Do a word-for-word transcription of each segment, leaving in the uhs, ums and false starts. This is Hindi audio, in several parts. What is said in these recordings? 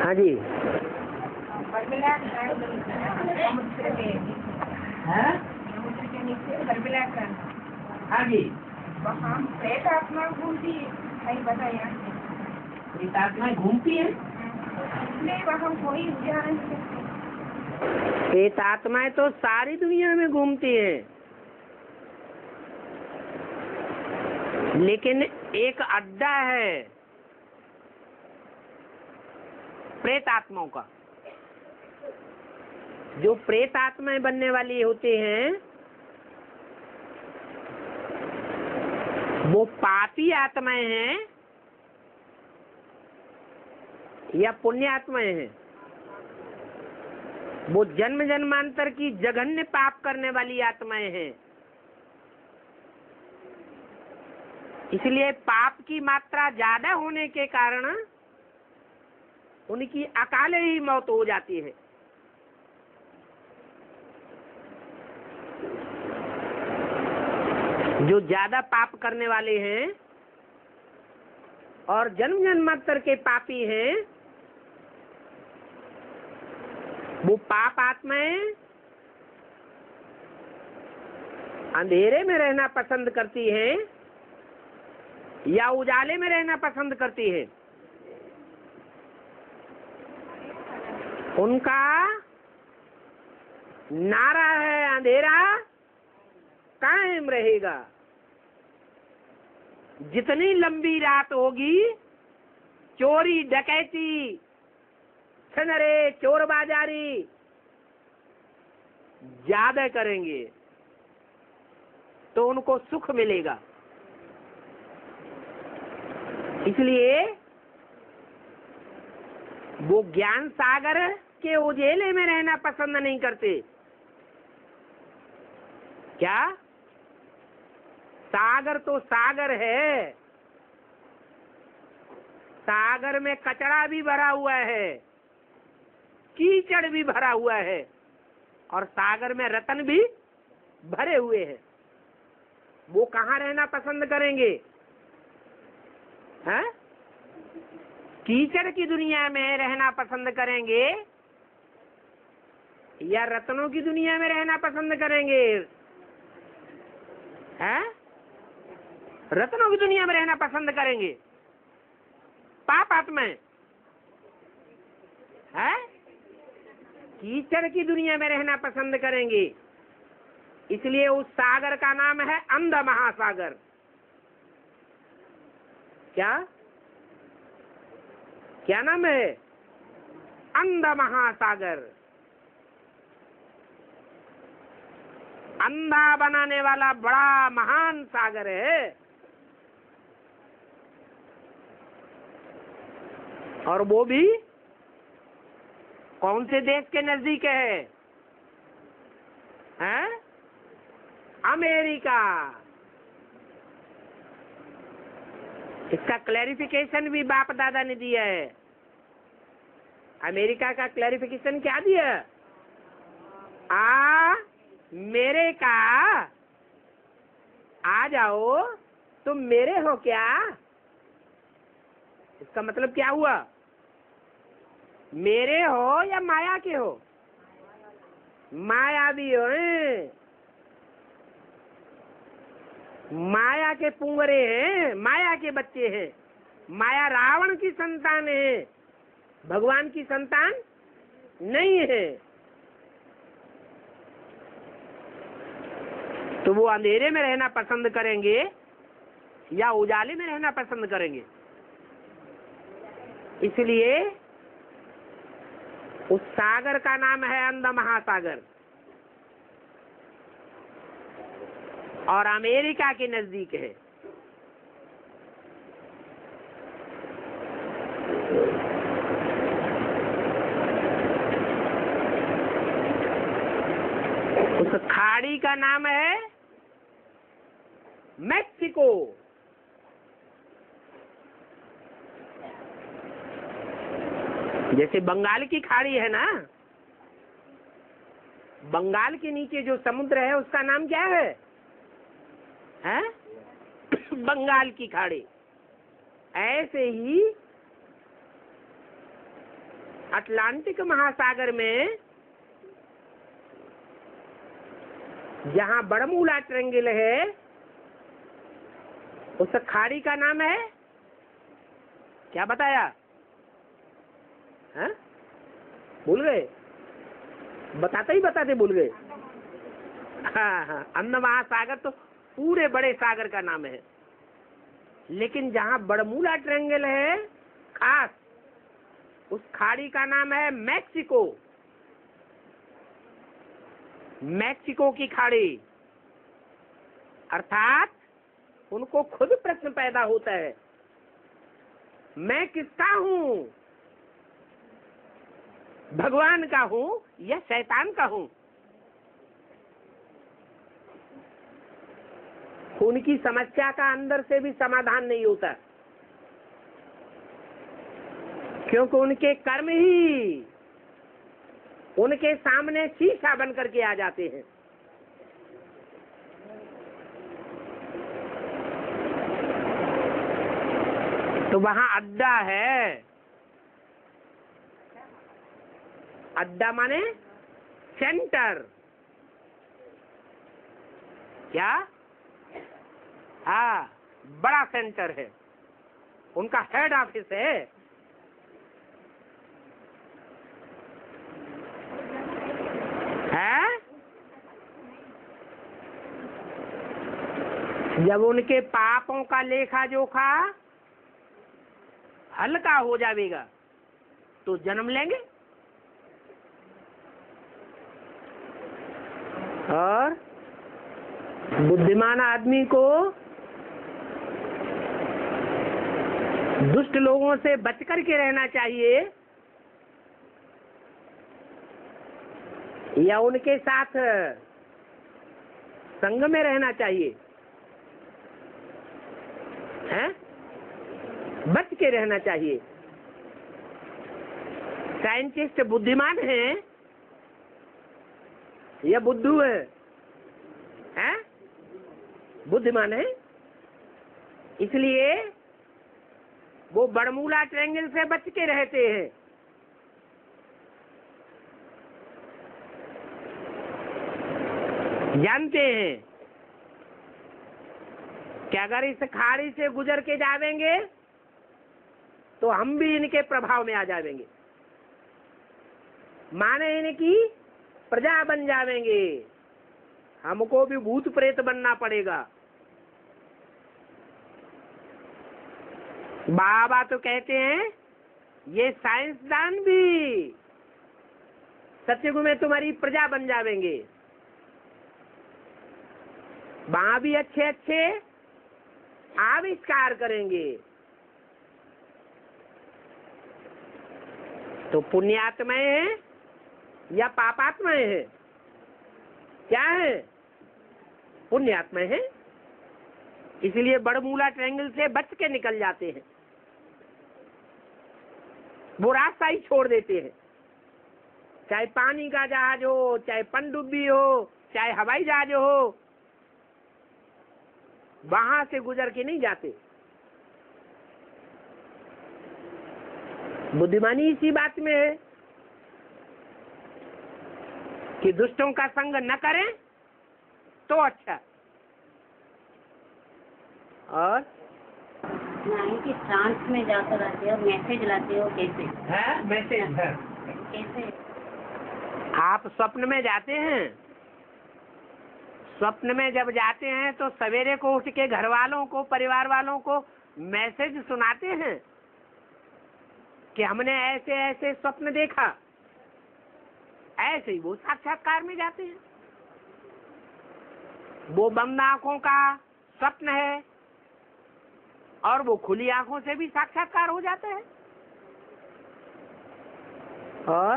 हाँ जी। हाँ जी, वहाँ प्रेत आत्मा घूमती है, नहीं बताया प्रेत आत्माएं घूमती है। इसलिए वहाँ कोई उदाहरण नहीं। प्रेत आत्माएं तो सारी दुनिया में घूमती हैं, लेकिन एक अड्डा है प्रेत आत्माओं का। जो प्रेत आत्माएं बनने वाली होते हैं वो पापी आत्माएं हैं या पुण्य आत्माएं हैं। वो जन्म जन्मांतर की जघन्य पाप करने वाली आत्माएं हैं। इसलिए पाप की मात्रा ज्यादा होने के कारण उनकी अकाले ही मौत हो जाती है। जो ज्यादा पाप करने वाले हैं और जन्म जन्मांतर के पापी हैं, वो पाप आत्माएं अंधेरे में रहना पसंद करती हैं या उजाले में रहना पसंद करती है। उनका नारा है अंधेरा कायम रहेगा। जितनी लंबी रात होगी चोरी डकैती छनरे चोरबाजारी ज्यादा करेंगे तो उनको सुख मिलेगा। इसलिए वो ज्ञान सागर के उजेले में रहना पसंद नहीं करते। क्या सागर तो सागर है, सागर में कचरा भी भरा हुआ है, कीचड़ भी भरा हुआ है और सागर में रतन भी भरे हुए हैं। वो कहाँ रहना पसंद करेंगे? हैं? कीचड़ की दुनिया में रहना पसंद करेंगे या रत्नों की दुनिया में रहना पसंद करेंगे? हैं? रत्नों की दुनिया में रहना पसंद करेंगे। पाप आत्माएं हैं? कीचड़ की दुनिया में रहना पसंद करेंगे। इसलिए उस सागर का नाम है अंध महासागर। क्या क्या नाम है? अंध महासागर। अंधा बनाने वाला बड़ा महान सागर है। और वो भी कौन से देश के नजदीक है? हैं? अमेरिका। इसका क्लैरिफिकेशन भी बाप दादा ने दिया है। अमेरिका का क्लैरिफिकेशन क्या दिया? आ मेरे का आ जाओ, तुम मेरे हो क्या? इसका मतलब क्या हुआ? मेरे हो या माया के हो? माया भी हो, माया के पुंगरे हैं, माया के बच्चे हैं। माया रावण की संतान है, भगवान की संतान नहीं है। तो वो अंधेरे में रहना पसंद करेंगे या उजाले में रहना पसंद करेंगे? इसलिए उस सागर का नाम है अंध महासागर और अमेरिका के नजदीक है। उस खाड़ी का नाम है मैक्सिको। जैसे बंगाल की खाड़ी है ना, बंगाल के नीचे जो समुद्र है उसका नाम क्या है? हैं? बंगाल की खाड़ी। ऐसे ही अटलांटिक महासागर में जहाँ बरमूला ट्रायंगल है, उस खाड़ी का नाम है क्या बताया? हैं? भूल गए? बताते ही बताते भूल गए। हाँ हाँ, अंड महासागर तो पूरे बड़े सागर का नाम है, लेकिन जहाँ बरमूला ट्रायंगल है खास, उस खाड़ी का नाम है मैक्सिको। मैक्सिको की खाड़ी। अर्थात उनको खुद प्रश्न पैदा होता है, मैं किसका हूं? भगवान का हूं या शैतान का हूं? उनकी समस्या का अंदर से भी समाधान नहीं होता, क्योंकि उनके कर्म ही उनके सामने शीशा बन करके आ जाते हैं। तो वहां अड्डा है। अड्डा माने सेंटर। क्या? हाँ, बड़ा सेंटर है, उनका हेड ऑफिस है। है? जब उनके पापों का लेखा जोखा हल्का हो जाएगा तो जन्म लेंगे, और बुद्धिमान आदमी को दुष्ट लोगों से बच करके रहना चाहिए या उनके साथ संग में रहना चाहिए? हैं? बच के रहना चाहिए। साइंटिस्ट बुद्धिमान हैं या बुद्धू है? हैं? बुद्धिमान है, इसलिए वो बरमूला ट्रायंगल से बच के रहते हैं। जानते हैं कि अगर इस खाड़ी से गुजर के जावेंगे तो हम भी इनके प्रभाव में आ जाएंगे, माने इनकी प्रजा बन जावेंगे, हमको भी भूत प्रेत बनना पड़ेगा। बाबा तो कहते हैं ये साइंसदान भी सत्युग में तुम्हारी प्रजा बन जावेंगे, वहां भी अच्छे अच्छे आविष्कार करेंगे। तो पुण्यात्मा है या पापात्मा है? क्या है? पुण्यात्मा है, इसलिए बरमूला ट्रायंगल से बच के निकल जाते हैं, वो रास्ता ही छोड़ देते हैं। चाहे पानी का जहाज हो, चाहे पनडुब्बी हो, चाहे हवाई जहाज हो, वहां से गुजर के नहीं जाते। बुद्धिमानी इसी बात में है कि दुष्टों का संग न करें तो अच्छा। और नहीं कि ट्रांस में जाकर आते हो, मैसेज लाते हो, कैसे है मैसेज है? कैसे? आप स्वप्न में जाते हैं, स्वप्न में जब जाते हैं तो सवेरे को उठ के घर वालों को, परिवार वालों को मैसेज सुनाते हैं कि हमने ऐसे ऐसे स्वप्न देखा। ऐसे ही वो साक्षात्कार में जाते हैं। वो बंद आंखों का स्वप्न है और वो खुली आंखों से भी साक्षात्कार हो जाते हैं। और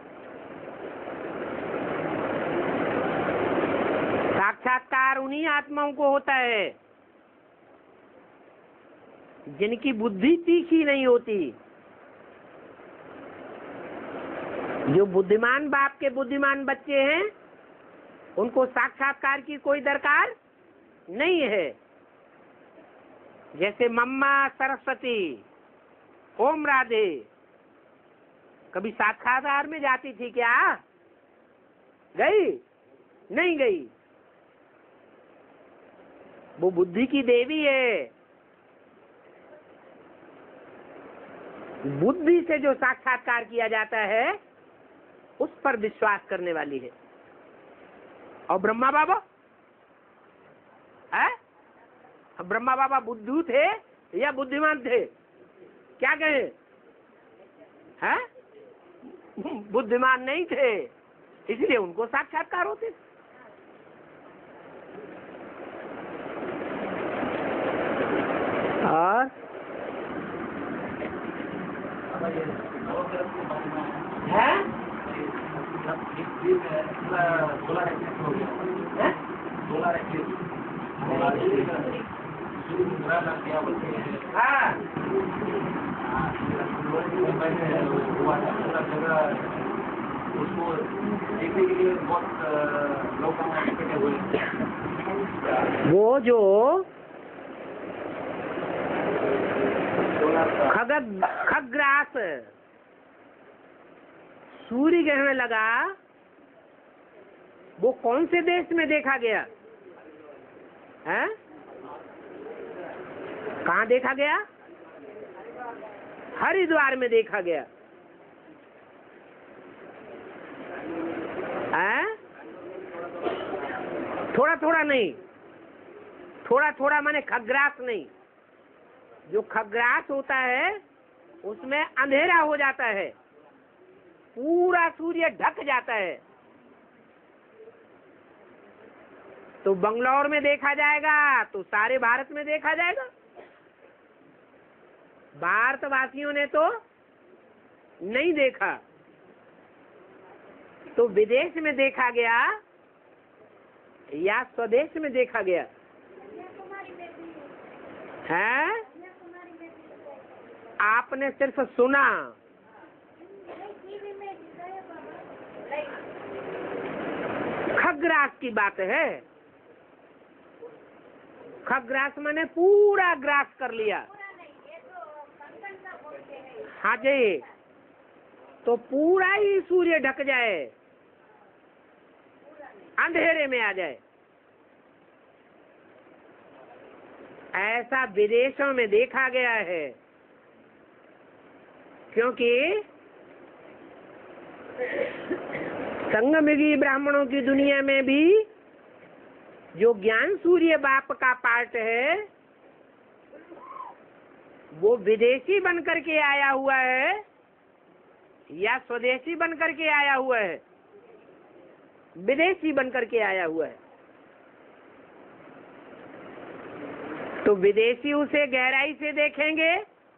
साक्षात्कार उन्हीं आत्माओं को होता है जिनकी बुद्धि तीखी नहीं होती। जो बुद्धिमान बाप के बुद्धिमान बच्चे हैं, उनको साक्षात्कार की कोई दरकार नहीं है। जैसे मम्मा सरस्वती, ओम राधे, कभी साक्षात्कार में जाती थी क्या? गई? नहीं गई। वो बुद्धि की देवी है। बुद्धि से जो साक्षात्कार किया जाता है उस पर विश्वास करने वाली है। और ब्रह्मा बाबा है? ब्रह्मा बाबा बुद्धू थे या बुद्धिमान थे? क्या कहे? हैं? बुद्धिमान नहीं थे, इसलिए उनको साक्षात्कार होते। और है? हाँ उसको देखने के लिए बहुत लोग हुए। वो जो खग खग्रास सूर्य ग्रहण लगा, वो कौन से देश में देखा गया है? कहाँ देखा गया? हरिद्वार में देखा गया है? थोड़ा थोड़ा नहीं, थोड़ा थोड़ा माने खग्रास नहीं। जो खग्रास होता है उसमें अंधेरा हो जाता है, पूरा सूर्य ढक जाता है। तो बंगलौर में देखा जाएगा तो सारे भारत में देखा जाएगा। भारतवासियों ने तो नहीं देखा, तो विदेश में देखा गया या स्वदेश में देखा गया है? आपने सिर्फ सुना, खग्रास की बात है। खग्रास मैंने पूरा ग्रास कर लिया। हाँ जी, तो पूरा ही सूर्य ढक जाए, अंधेरे में आ जाए, ऐसा विदेशों में देखा गया है। क्योंकि संगमयुगी ब्राह्मणों की दुनिया में भी जो ज्ञान सूर्य बाप का पार्ट है वो विदेशी बन करके आया हुआ है या स्वदेशी बन करके आया हुआ है? विदेशी बन करके आया हुआ है। तो विदेशी उसे गहराई से देखेंगे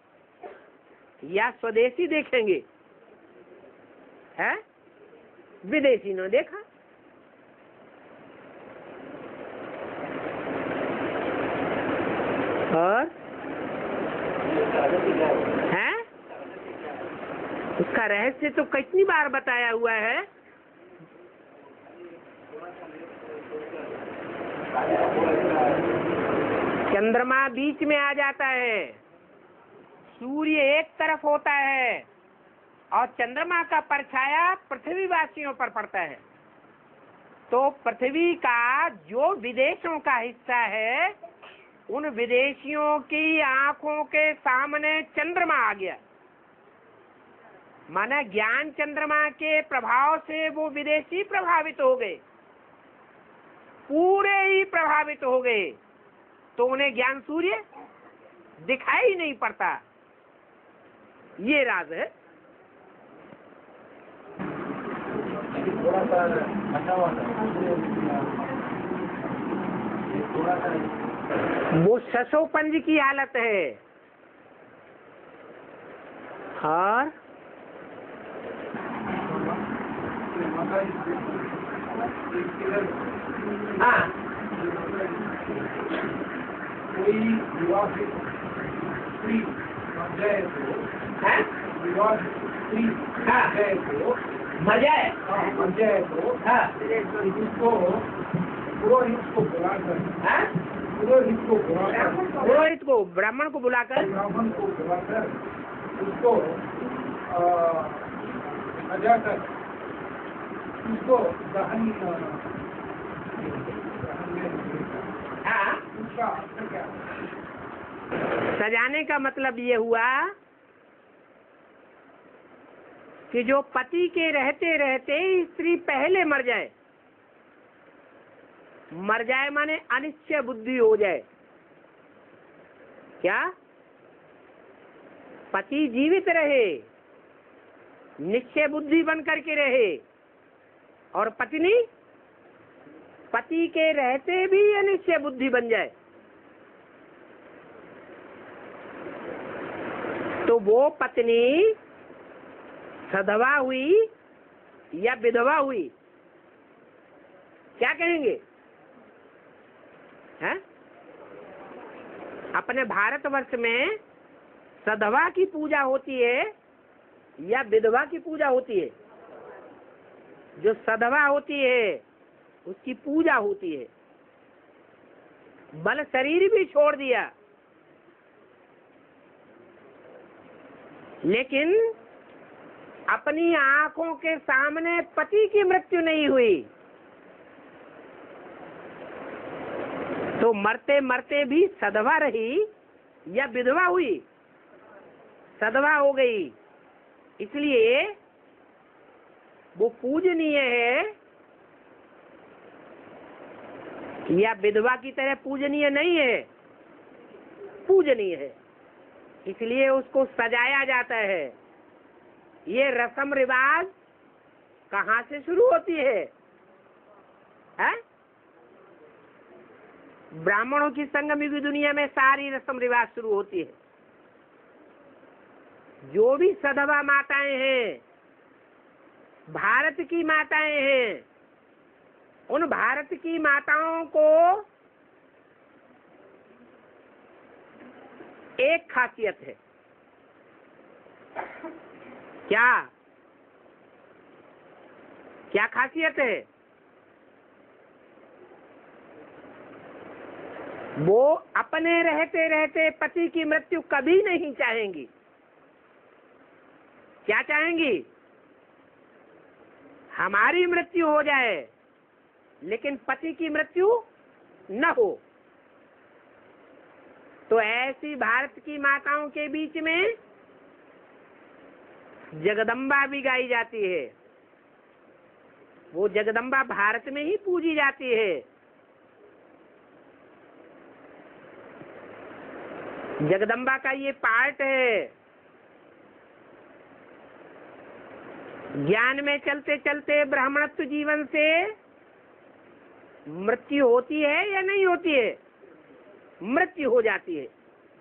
या स्वदेशी देखेंगे? है? विदेशी ने देखा। और है उसका रहस्य तो कितनी बार बताया हुआ है। चंद्रमा बीच में आ जाता है, सूर्य एक तरफ होता है और चंद्रमा का परछाया पृथ्वी वासियों पर पड़ता है। तो पृथ्वी का जो विदेशों का हिस्सा है उन विदेशियों की आंखों के सामने चंद्रमा आ गया। माना ज्ञान चंद्रमा के प्रभाव से वो विदेशी प्रभावित हो गए, पूरे ही प्रभावित हो गए। तो उन्हें ज्ञान सूर्य दिखाई नहीं पड़ता। ये राज है। वो शशोपंज की हालत है। और हाँ कोई विवाहित स्त्री जय को है विवाहित स्त्री हाँ जय को मजा है जय को हाँ इसको पुरोहित को बुलाकर हाँ पुरोहित को बुलाकर पुरोहित को ब्राह्मण को बुलाकर ब्राह्मण को बुलाकर उसको सजा कर उसको दहन हाँ, उसका अर्थ क्या? सजाने का मतलब ये हुआ कि जो पति के रहते रहते स्त्री पहले मर जाए, मर जाए माने अनिश्चय बुद्धि हो जाए। क्या? पति जीवित रहे, निश्चय बुद्धि बन करके रहे, और पत्नी पति के रहते भी अनिश्चय बुद्धि बन जाए, तो वो पत्नी सधवा हुई या विधवा हुई, क्या कहेंगे? हैं? अपने भारतवर्ष में सधवा की पूजा होती है या विधवा की पूजा होती है? जो सधवा होती है उसकी पूजा होती है। बल शरीर भी छोड़ दिया, लेकिन अपनी आंखों के सामने पति की मृत्यु नहीं हुई, तो मरते मरते भी सधवा रही या विधवा हुई? सधवा हो गई। इसलिए वो पूजनीय है या विधवा की तरह पूजनीय नहीं है? पूजनीय है, इसलिए उसको सजाया जाता है। ये रस्म रिवाज कहाँ से शुरू होती है, है? ब्राह्मणों की संगम युगी दुनिया में सारी रस्म रिवाज शुरू होती है। जो भी सधवा माताएं हैं, भारत की माताएं हैं, उन भारत की माताओं को एक खासियत है। क्या क्या खासियत है? वो अपने रहते रहते पति की मृत्यु कभी नहीं चाहेंगी। क्या चाहेंगी? हमारी मृत्यु हो जाए लेकिन पति की मृत्यु न हो। तो ऐसी भारत की माताओं के बीच में जगदम्बा भी गाई जाती है। वो जगदम्बा भारत में ही पूजी जाती है। जगदम्बा का ये पार्ट है। ज्ञान में चलते चलते ब्राह्मणत्व जीवन से मृत्यु होती है या नहीं होती है? मृत्यु हो जाती है।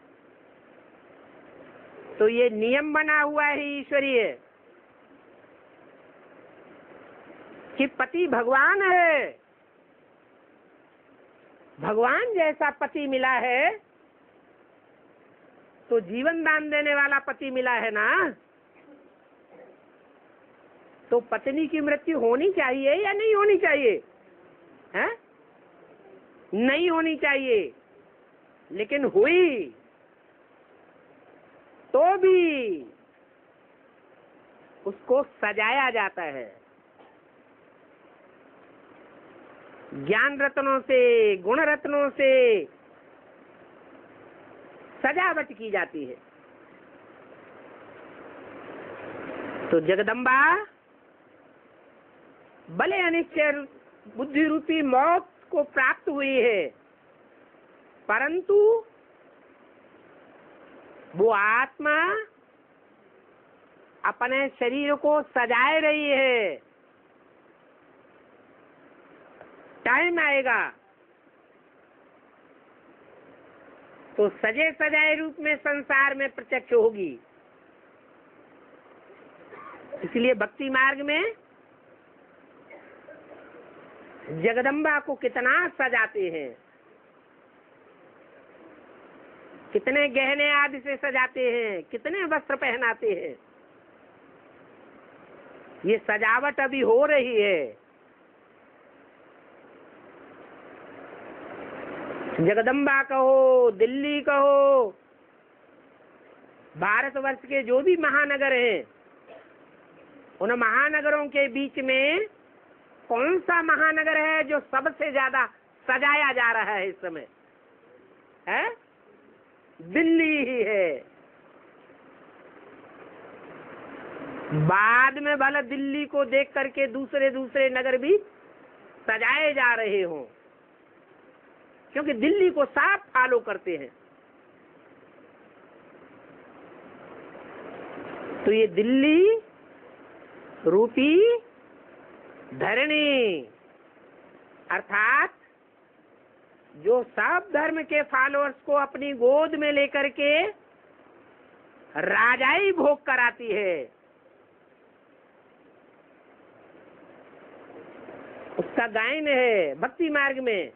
तो ये नियम बना हुआ है ईश्वरीय कि पति भगवान है। भगवान जैसा पति मिला है तो जीवन दान देने वाला पति मिला है ना, तो पत्नी की मृत्यु होनी चाहिए या नहीं होनी चाहिए? हैं? नहीं होनी चाहिए, लेकिन हुई तो भी उसको सजाया जाता है। ज्ञान रत्नों से, गुण रत्नों से सजावट की जाती है। तो जगदम्बा भले अनिश्चय बुद्धि रूपी मौत को प्राप्त हुई है, परंतु वो आत्मा अपने शरीर को सजाए रही है। टाइम आएगा तो सजे सजाए रूप में संसार में प्रत्यक्ष होगी। इसलिए भक्ति मार्ग में जगदम्बा को कितना सजाते हैं, कितने गहने आदि से सजाते हैं, कितने वस्त्र पहनाते हैं। ये सजावट अभी हो रही है। जगदम्बा कहो, दिल्ली कहो, भारतवर्ष के जो भी महानगर हैं, उन महानगरों के बीच में कौन सा महानगर है जो सबसे ज्यादा सजाया जा रहा है इस समय? है दिल्ली ही है। बाद में भला दिल्ली को देख करके दूसरे दूसरे नगर भी सजाए जा रहे हों, क्योंकि दिल्ली को साफ फॉलो करते हैं। तो ये दिल्ली रूपी धरणी, अर्थात जो सब धर्म के फॉलोअर्स को अपनी गोद में लेकर के राजाई भोग कराती है, उसका गायन है भक्ति मार्ग में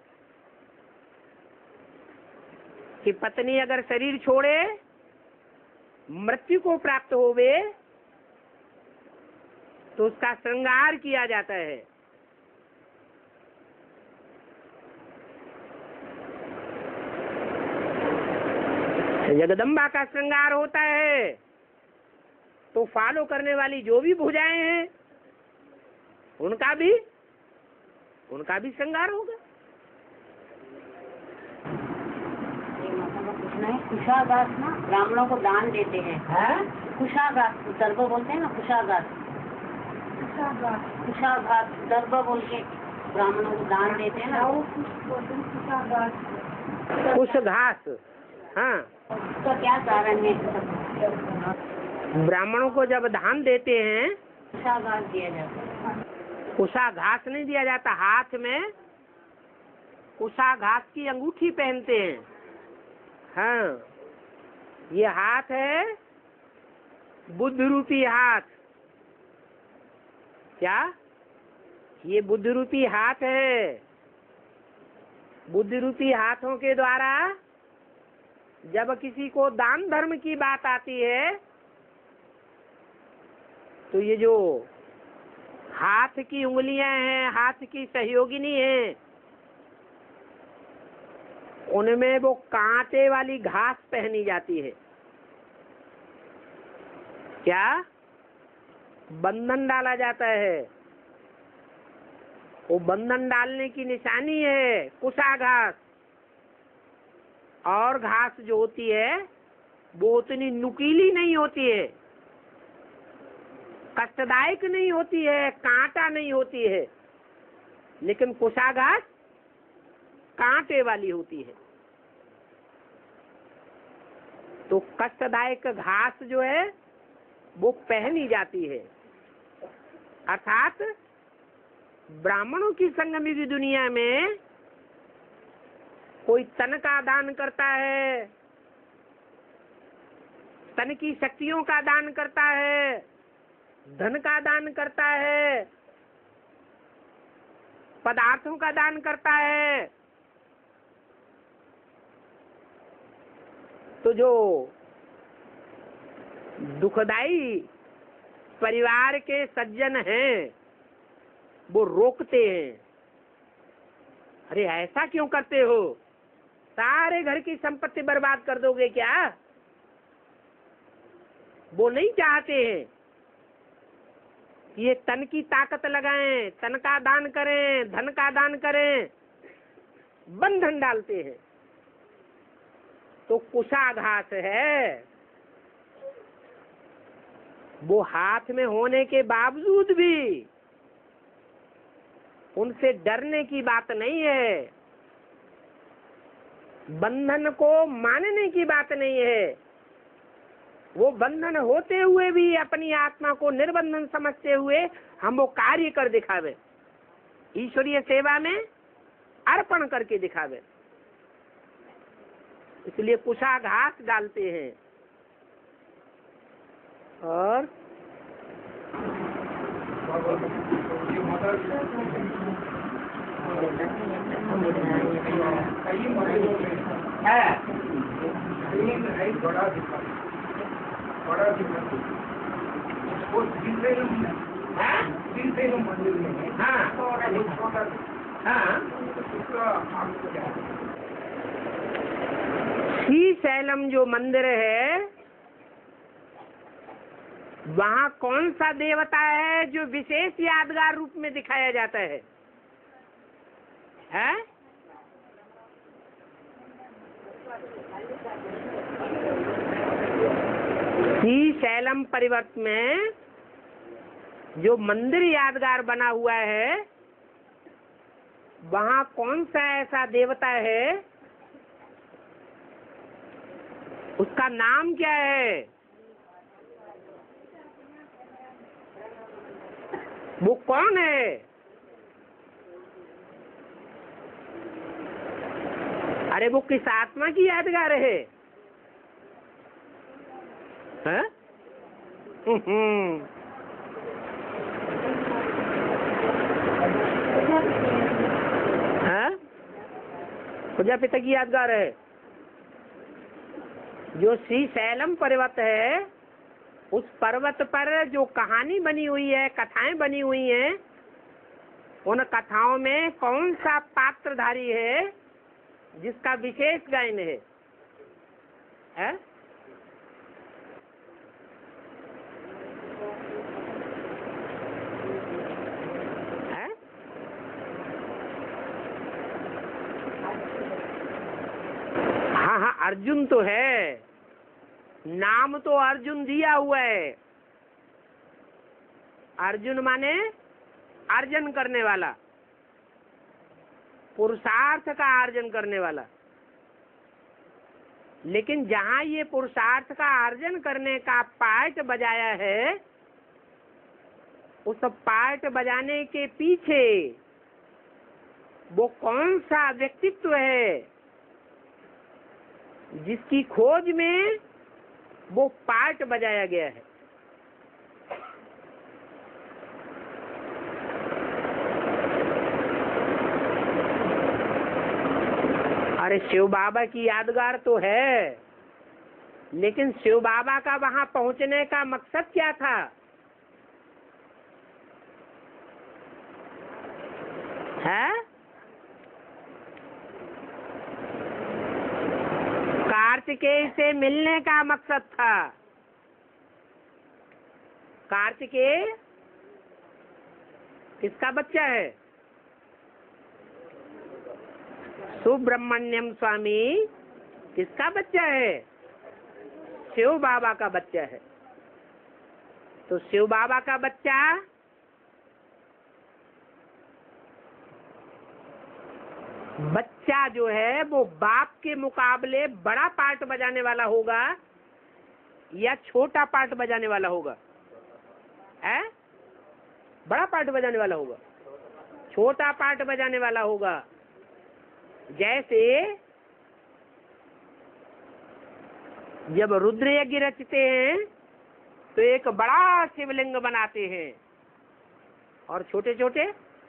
कि पत्नी अगर शरीर छोड़े, मृत्यु को प्राप्त होवे, तो उसका श्रृंगार किया जाता है। जगदम्बा का श्रृंगार होता है, तो फॉलो करने वाली जो भी भुजाएं हैं उनका भी उनका भी श्रृंगार होगा। पूछना है, कुशागास ना ब्राह्मणों को दान देते हैं। कुशागास दर्भ बोलते हैं ना, कुशागास कुशाघात दर्भ बोल के ब्राह्मणों को दान देते हैं ना। कुश घास, हाँ, उसका क्या कारण है? ब्राह्मणों को जब दान देते हैं कुशाघास दिया जाता है। कुशा घास नहीं दिया जाता, हाथ में कुशा घास की अंगूठी पहनते हैं। हाँ, ये हाथ है बुद्ध रूपी हाथ। क्या ये बुद्ध रूपी हाथ है? बुद्ध रूपी हाथों के द्वारा जब किसी को दान धर्म की बात आती है, तो ये जो हाथ की उंगलियां हैं, हाथ की सहयोगिनी हैं, उनमें वो कांटे वाली घास पहनी जाती है। क्या बंधन डाला जाता है? वो बंधन डालने की निशानी है कुशा घास। और घास जो होती है वो उतनी नुकीली नहीं होती है, कष्टदायक नहीं होती है, कांटा नहीं होती है, लेकिन कुशा घास कांटे वाली होती है। तो कष्टदायक घास जो है वो पहनी जाती है। अर्थात ब्राह्मणों की संगमी की दुनिया में कोई तन का दान करता है, तन की शक्तियों का दान करता है, धन का दान करता है, पदार्थों का दान करता है, तो जो दुखदाई परिवार के सज्जन हैं वो रोकते हैं। अरे ऐसा क्यों करते हो? सारे घर की संपत्ति बर्बाद कर दोगे क्या? वो नहीं चाहते हैं ये तन की ताकत लगाएं, तन का दान करें, धन का दान करें, बंधन डालते हैं। तो कुशाघास है, वो हाथ में होने के बावजूद भी उनसे डरने की बात नहीं है, बंधन को मानने की बात नहीं है। वो बंधन होते हुए भी अपनी आत्मा को निर्बंधन समझते हुए हम वो कार्य कर दिखावे, ईश्वरीय सेवा में अर्पण करके दिखावे। इसलिए कुशाघास डालते हैं। और बड़ा वो मंदिर में, हाँ हाँ, श्री शैलम जो मंदिर है वहाँ कौन सा देवता है जो विशेष यादगार रूप में दिखाया जाता है? है? श्रीशैलम पर्वत में जो मंदिर यादगार बना हुआ है, वहाँ कौन सा ऐसा देवता है, उसका नाम क्या है? वो कौन है? अरे वो किस आत्मा की यादगार है? हैं? हम्म हैं? प्रजापिता की यादगार है। जो श्रीशैलम पर्वत है, उस पर्वत पर जो कहानी बनी हुई है, कथाएं बनी हुई हैं, उन कथाओं में कौन सा पात्रधारी है जिसका विशेष गायन है? है? है? हाँ हाँ, अर्जुन तो है, नाम तो अर्जुन दिया हुआ है। अर्जुन माने अर्जन करने वाला, पुरुषार्थ का अर्जन करने वाला। लेकिन जहाँ ये पुरुषार्थ का अर्जन करने का पार्ट बजाया है, उस पार्ट बजाने के पीछे वो कौन सा व्यक्तित्व है जिसकी खोज में वो पार्ट बजाया गया है? अरे शिव बाबा की यादगार तो है, लेकिन शिव बाबा का वहां पहुंचने का मकसद क्या था? है? कार्तिकेय से मिलने का मकसद था। कार्तिकेय किसका बच्चा है? सुब्रमण्यम स्वामी किसका बच्चा है? शिव बाबा का बच्चा है। तो शिव बाबा का बच्चा बच्चा जो है वो बाप के मुकाबले बड़ा पार्ट बजाने वाला होगा या छोटा पार्ट बजाने वाला होगा? है? बड़ा पार्ट बजाने वाला होगा, छोटा पार्ट बजाने वाला होगा। जैसे जब रुद्र यज्ञ रचते हैं तो एक बड़ा शिवलिंग बनाते हैं और छोटे छोटे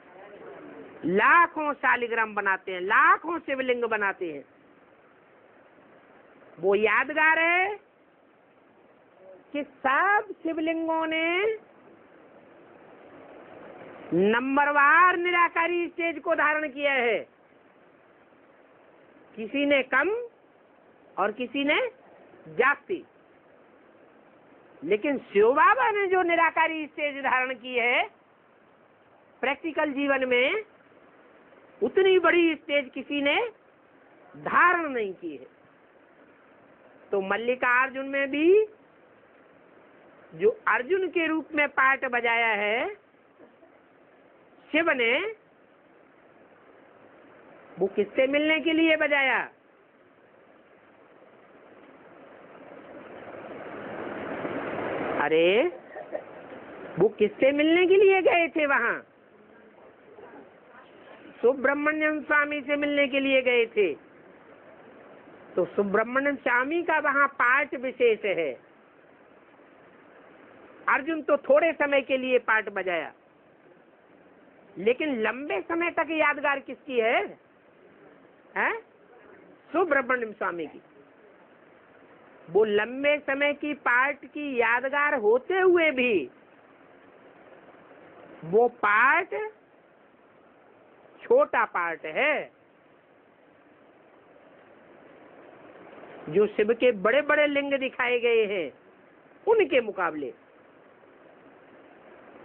लाखों शालिग्राम बनाते हैं, लाखों शिवलिंग बनाते हैं। वो यादगार है कि सब शिवलिंगों ने नंबरवार निराकारी स्टेज को धारण किया है। किसी ने कम और किसी ने जास्ती, लेकिन शिव बाबा ने जो निराकारी स्टेज धारण की है प्रैक्टिकल जीवन में, उतनी बड़ी स्टेज किसी ने धारण नहीं की है। तो मल्लिकार्जुन में भी जो अर्जुन के रूप में पार्ट बजाया है शिव ने, वो किससे मिलने के लिए बजाया? अरे वो किससे मिलने के लिए गए थे? वहां सुब्रमण्यम स्वामी से मिलने के लिए गए थे। तो सुब्रमण्यम स्वामी का वहां पार्ट विशेष है। अर्जुन तो थोड़े समय के लिए पार्ट बजाया, लेकिन लंबे समय तक यादगार किसकी है? है? सुब्रमण्यम स्वामी की। वो लंबे समय की पार्ट की यादगार होते हुए भी वो पार्ट छोटा पार्ट है। जो शिव के बड़े बड़े लिंग दिखाए गए हैं उनके मुकाबले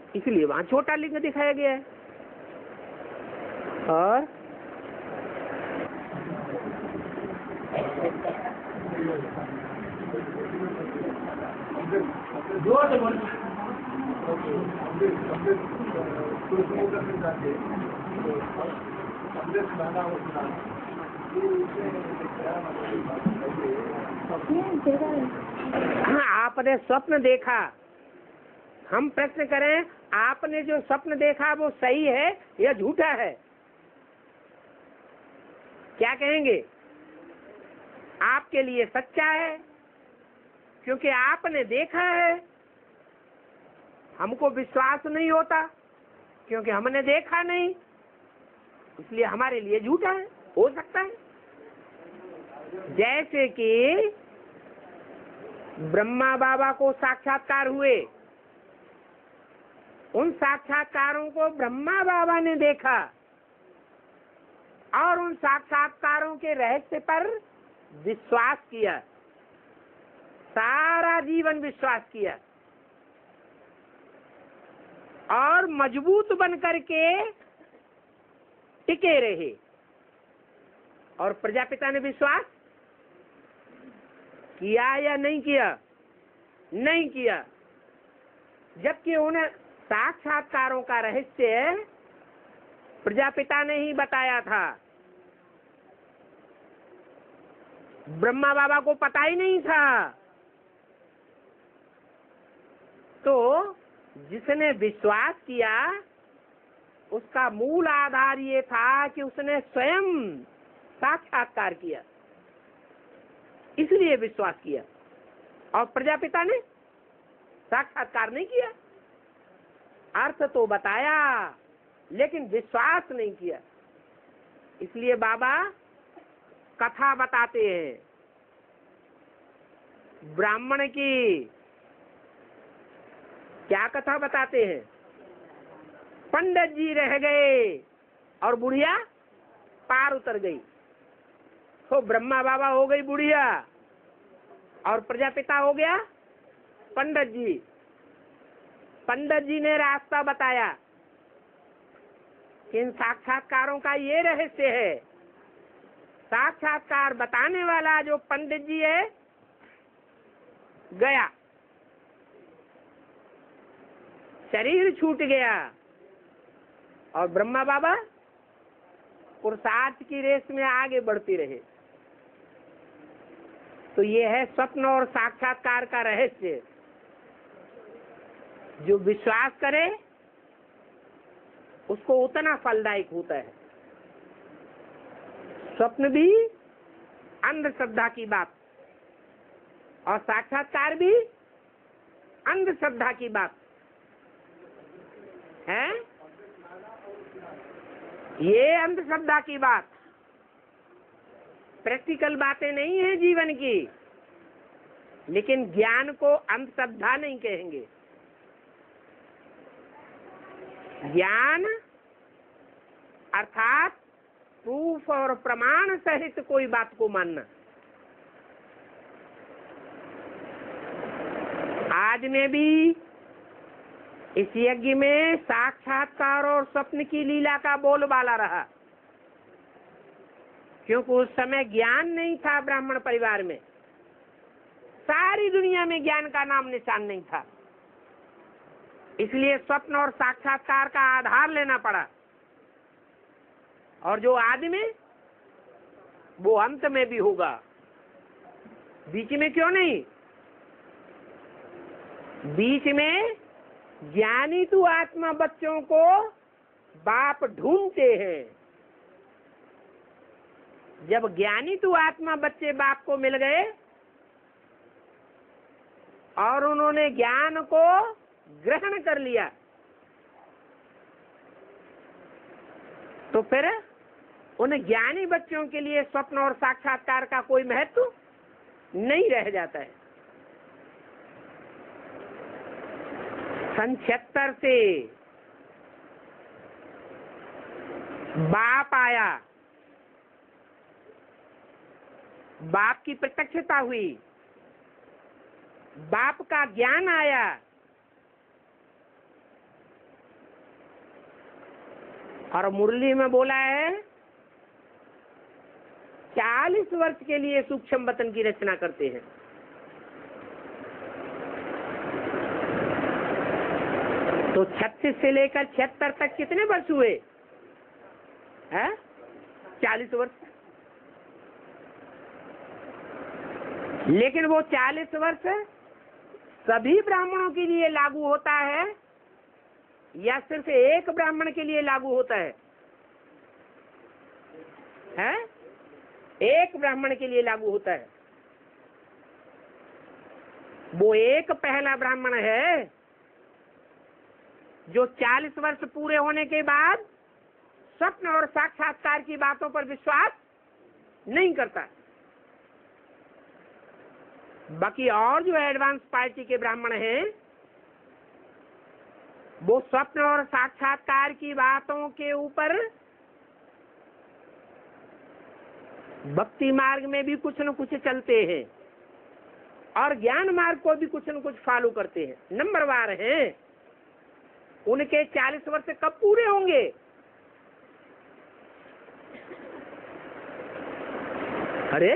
इसलिए वहां छोटा लिंग दिखाया गया है। और जोर से बोल। आपने स्वप्न देखा, हम प्रश्न करें आपने जो स्वप्न देखा वो सही है या झूठा है? क्या कहेंगे? आपके लिए सच्चा है क्योंकि आपने देखा है। हमको विश्वास नहीं होता क्योंकि हमने देखा नहीं, इसलिए हमारे लिए झूठा है। हो सकता है जैसे कि ब्रह्मा बाबा को साक्षात्कार हुए, उन साक्षात्कारों को ब्रह्मा बाबा ने देखा और उन साक्षात्कारों के रहस्य पर विश्वास किया, सारा जीवन विश्वास किया और मजबूत बनकर के टिके रहे। और प्रजापिता ने विश्वास किया या नहीं किया? नहीं किया, जबकि उन्हें साक्षात्कारों का रहस्य प्रजापिता ने ही बताया था। ब्रह्मा बाबा को पता ही नहीं था। तो जिसने विश्वास किया उसका मूल आधार ये था कि उसने स्वयं साक्षात्कार किया, इसलिए विश्वास किया। और प्रजापिता ने साक्षात्कार नहीं किया, अर्थ तो बताया लेकिन विश्वास नहीं किया। इसलिए बाबा कथा बताते हैं ब्राह्मण की। क्या कथा बताते हैं? पंडित जी रह गए और बुढ़िया पार उतर गई। तो ब्रह्मा बाबा हो गई बुढ़िया और प्रजापिता हो गया पंडित जी। पंडित जी ने रास्ता बताया कि इन साक्षात्कारों का ये रहस्य है। साक्षात्कार बताने वाला जो पंडित जी है गया, शरीर छूट गया और ब्रह्मा बाबा पुरुषार्थ की रेस में आगे बढ़ती रहे। तो ये है स्वप्न और साक्षात्कार का रहस्य। जो विश्वास करे उसको उतना फलदायक होता है। स्वप्न भी अंधश्रद्धा की बात और साक्षात्कार भी अंधश्रद्धा की बात है। ये अंधश्रद्धा की बात, प्रैक्टिकल बातें नहीं है जीवन की, लेकिन ज्ञान को अंधश्रद्धा नहीं कहेंगे। ज्ञान अर्थात प्रूफ और प्रमाण सहित कोई बात को मानना। आज में भी इस यज्ञ में साक्षात्कार और स्वप्न की लीला का बोलबाला रहा, क्योंकि उस समय ज्ञान नहीं था ब्राह्मण परिवार में। सारी दुनिया में ज्ञान का नाम निशान नहीं था, इसलिए स्वप्न और साक्षात्कार का आधार लेना पड़ा। और जो आदमी वो अंत में भी होगा, बीच में क्यों नहीं? बीच में ज्ञानी तो आत्मा बच्चों को बाप ढूंढते हैं। जब ज्ञानी तो आत्मा बच्चे बाप को मिल गए और उन्होंने ज्ञान को ग्रहण कर लिया, तो फिर उन ज्ञानी बच्चों के लिए स्वप्न और साक्षात्कार का कोई महत्व नहीं रह जाता है। सन छिहत्तर से बाप आया, बाप की प्रत्यक्षता हुई, बाप का ज्ञान आया और मुरली में बोला है चालीस वर्ष के लिए सूक्ष्म वतन की रचना करते हैं। तो छत्तीस से लेकर छिहत्तर तक कितने वर्ष हुए हैं? चालीस वर्ष। लेकिन वो चालीस वर्ष सभी ब्राह्मणों के लिए लागू होता है या सिर्फ एक ब्राह्मण के लिए लागू होता है? हैं? एक ब्राह्मण के लिए लागू होता है। वो एक पहला ब्राह्मण है जो चालीस वर्ष पूरे होने के बाद स्वप्न और साक्षात्कार की बातों पर विश्वास नहीं करता। बाकी और जो एडवांस पार्टी के ब्राह्मण हैं वो स्वप्न और साक्षात्कार की बातों के ऊपर भक्ति मार्ग में भी कुछ न कुछ चलते हैं और ज्ञान मार्ग को भी कुछ न कुछ फॉलो करते हैं, नंबरवार हैं। उनके चालीस वर्ष कब पूरे होंगे? अरे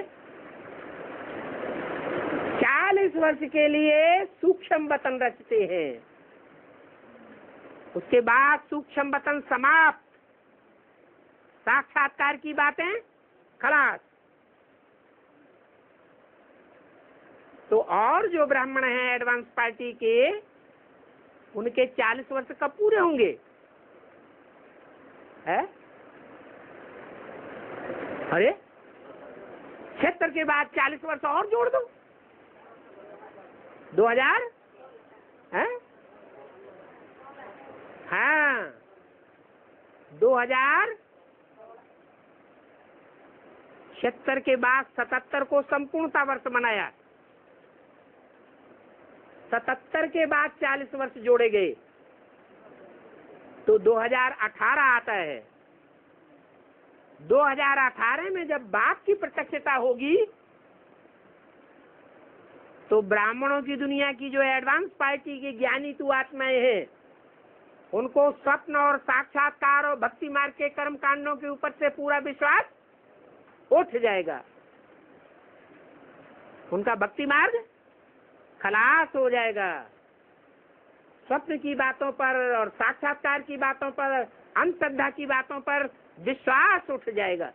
चालीस वर्ष के लिए सूक्ष्म वतन रचते हैं, उसके बाद सूक्ष्म वतन समाप्त, साक्षात्कार की बातें खलास। तो और जो ब्राह्मण हैं एडवांस पार्टी के, उनके चालीस वर्ष कब पूरे होंगे? है? अरे छिहत्तर के बाद चालीस वर्ष और जोड़ दो, दो हजार है? हाँ, दो हजार छिहत्तर के बाद सतहत्तर को संपूर्णता वर्ष मनाया। सतहत्तर के बाद चालीस वर्ष जोड़े गए तो दो हजार अठारह आता है। दो हजार अठारह में जब बाप की प्रत्यक्षता होगी तो ब्राह्मणों की दुनिया की जो एडवांस पार्टी की ज्ञानी तु आत्माएं हैं, उनको स्वप्न और साक्षात्कार और भक्ति मार्ग के कर्म कांडों के ऊपर से पूरा विश्वास उठ जाएगा। उनका भक्ति मार्ग खलास हो जाएगा। स्वप्न की बातों पर और साक्षात्कार की बातों पर, अंधश्रद्धा की बातों पर विश्वास उठ जाएगा।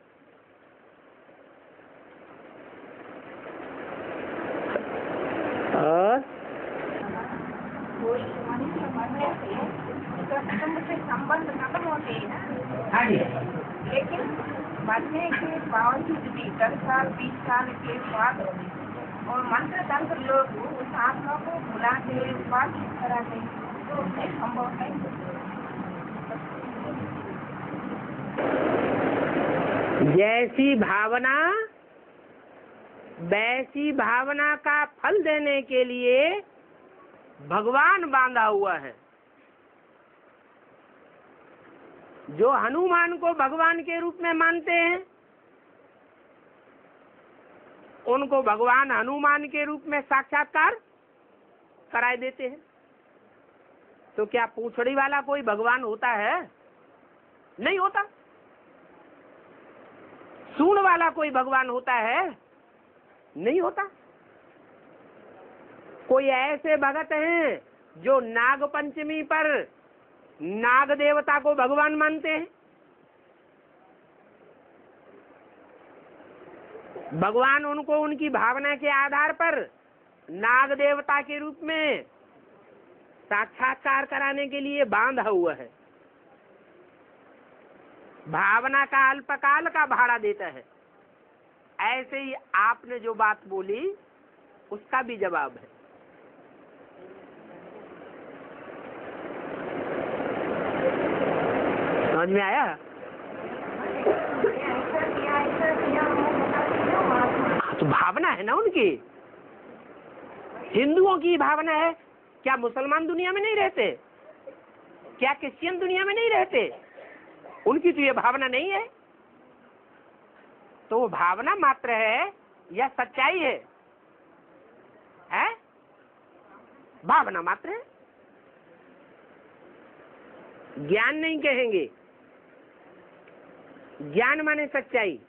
और कोई मनुष्य मरने से सत्संग से संबंध खत्म होते हैं ना, हाँ जी, लेकिन मरने के बावजूद भी दस साल बीस साल के बाद और मंत्र तंत्र लोग उस आत्मा को बुलाते उपासित कराते, तो उसमें संभव नहीं। जैसी भावना वैसी भावना का फल देने के लिए भगवान बांधा हुआ है। जो हनुमान को भगवान के रूप में मानते हैं, उनको भगवान हनुमान के रूप में साक्षात्कार कराए देते हैं। तो क्या पूंछड़ी वाला कोई भगवान होता है? नहीं होता। सूंड वाला कोई भगवान होता है? नहीं होता। कोई ऐसे भगत हैं जो नाग पंचमी पर नाग देवता को भगवान मानते हैं। भगवान उनको उनकी भावना के आधार पर नाग देवता के रूप में साक्षात्कार कराने के लिए बांधा हुआ है। भावना का अल्पकाल का भाड़ा देता है। ऐसे ही आपने जो बात बोली उसका भी जवाब है। समझ में आया? तो भावना है ना उनकी, हिंदुओं की भावना है। क्या मुसलमान दुनिया में नहीं रहते? क्या क्रिश्चियन दुनिया में नहीं रहते? उनकी तो ये भावना नहीं है। तो वो भावना मात्र है या सच्चाई है? है? भावना मात्र है। ज्ञान नहीं कहेंगे, ज्ञान माने सच्चाई।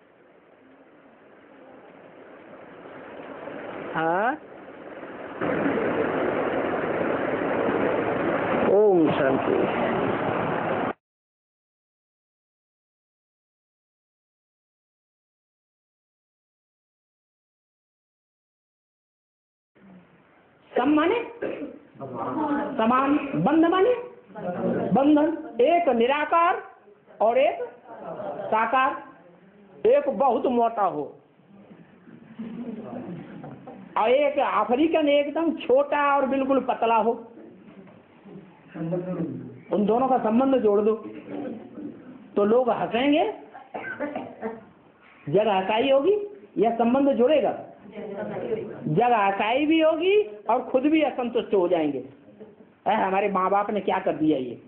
हाँ, ओम शांति। सम माने समान, बंध माने बंधन। एक निराकार और एक साकार, एक बहुत मोटा हो और एक अफ्रीकन एकदम छोटा और बिल्कुल पतला हो। उन दोनों का संबंध जोड़ दो तो लोग हंसेंगे, जगह हंसाई होगी या संबंध जुड़ेगा? जगह हंसाई भी होगी और खुद भी असंतुष्ट हो जाएंगे, ऐ हमारे माँ बाप ने क्या कर दिया, ये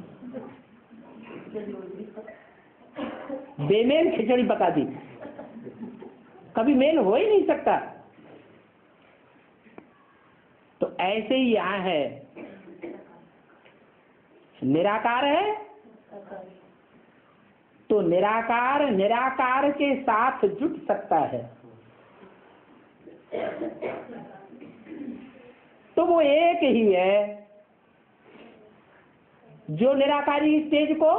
बेमेल खिचड़ी पका दी। कभी मेल हो ही नहीं सकता। तो ऐसे ही यहाँ है, निराकार है तो निराकार निराकार के साथ जुट सकता है, तो वो एक ही है जो निराकारी स्टेज को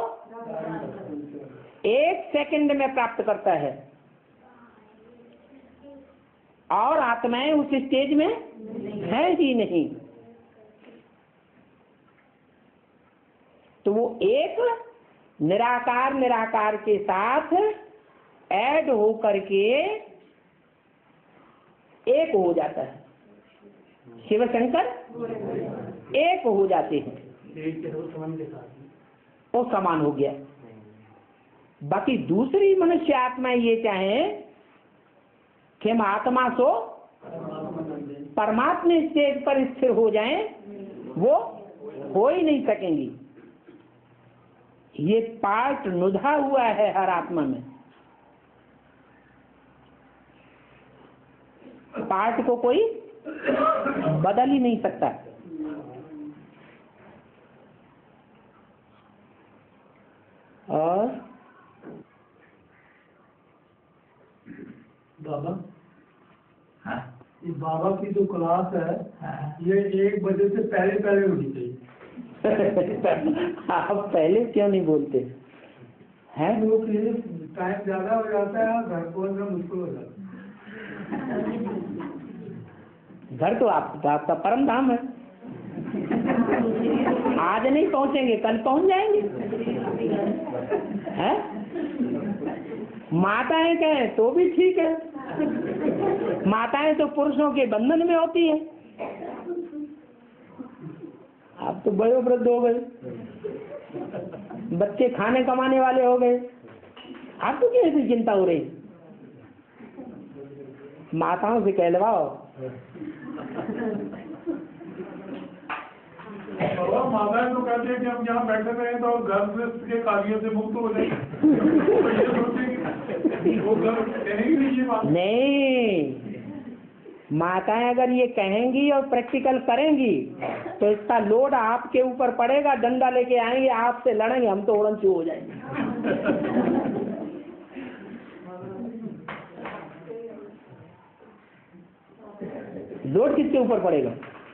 एक सेकंड में प्राप्त करता है और आत्माएं उस स्टेज में है ही नहीं। तो वो एक निराकार निराकार के साथ ऐड होकर के एक हो जाता है। शिव शंकर एक हो जाते हैं, वो समान हो गया। बाकी दूसरी मनुष्य आत्मा ये चाहें कि हम आत्मा सो परमात्मा स्टेज पर स्थिर हो जाएं, वो हो ही नहीं सकेंगी। ये पार्ट नुधा हुआ है हर आत्मा में। पार्ट को कोई बदल ही नहीं सकता। और बाबा, हाँ, ये बाबा की जो क्लास है, हाँ, ये एक बजे से पहले पहले होनी चाहिए। आप पहले क्यों नहीं बोलते हैं? टाइम ज्यादा हो जाता है, घर पहुंचना मुश्किल हो जाता है। घर तो आप, आपका परम धाम है। आज नहीं पहुंचेंगे, कल पहुंच जाएंगे। हैं? माताएं कहें तो भी ठीक है, माताएं तो पुरुषों के बंधन में होती है। आप तो बड़े वृद्ध हो गए, बच्चे खाने कमाने वाले हो गए, आपको क्यों ऐसी चिंता हो रही? माताओं से कहलवाओ। माताएं तो कहते हैं कि हम यहाँ बैठे रहे तो घर के कार्यों से मुक्त हो जाए। वो घर कहेंगी नहीं ये बात? नहीं, माताएं अगर ये कहेंगी और प्रैक्टिकल करेंगी तो इसका लोड आपके ऊपर पड़ेगा। डंडा लेके आएंगे, आपसे लड़ेंगे, हम तो उड़नचू हो जाएंगे। लोड किसके ऊपर पड़ेगा?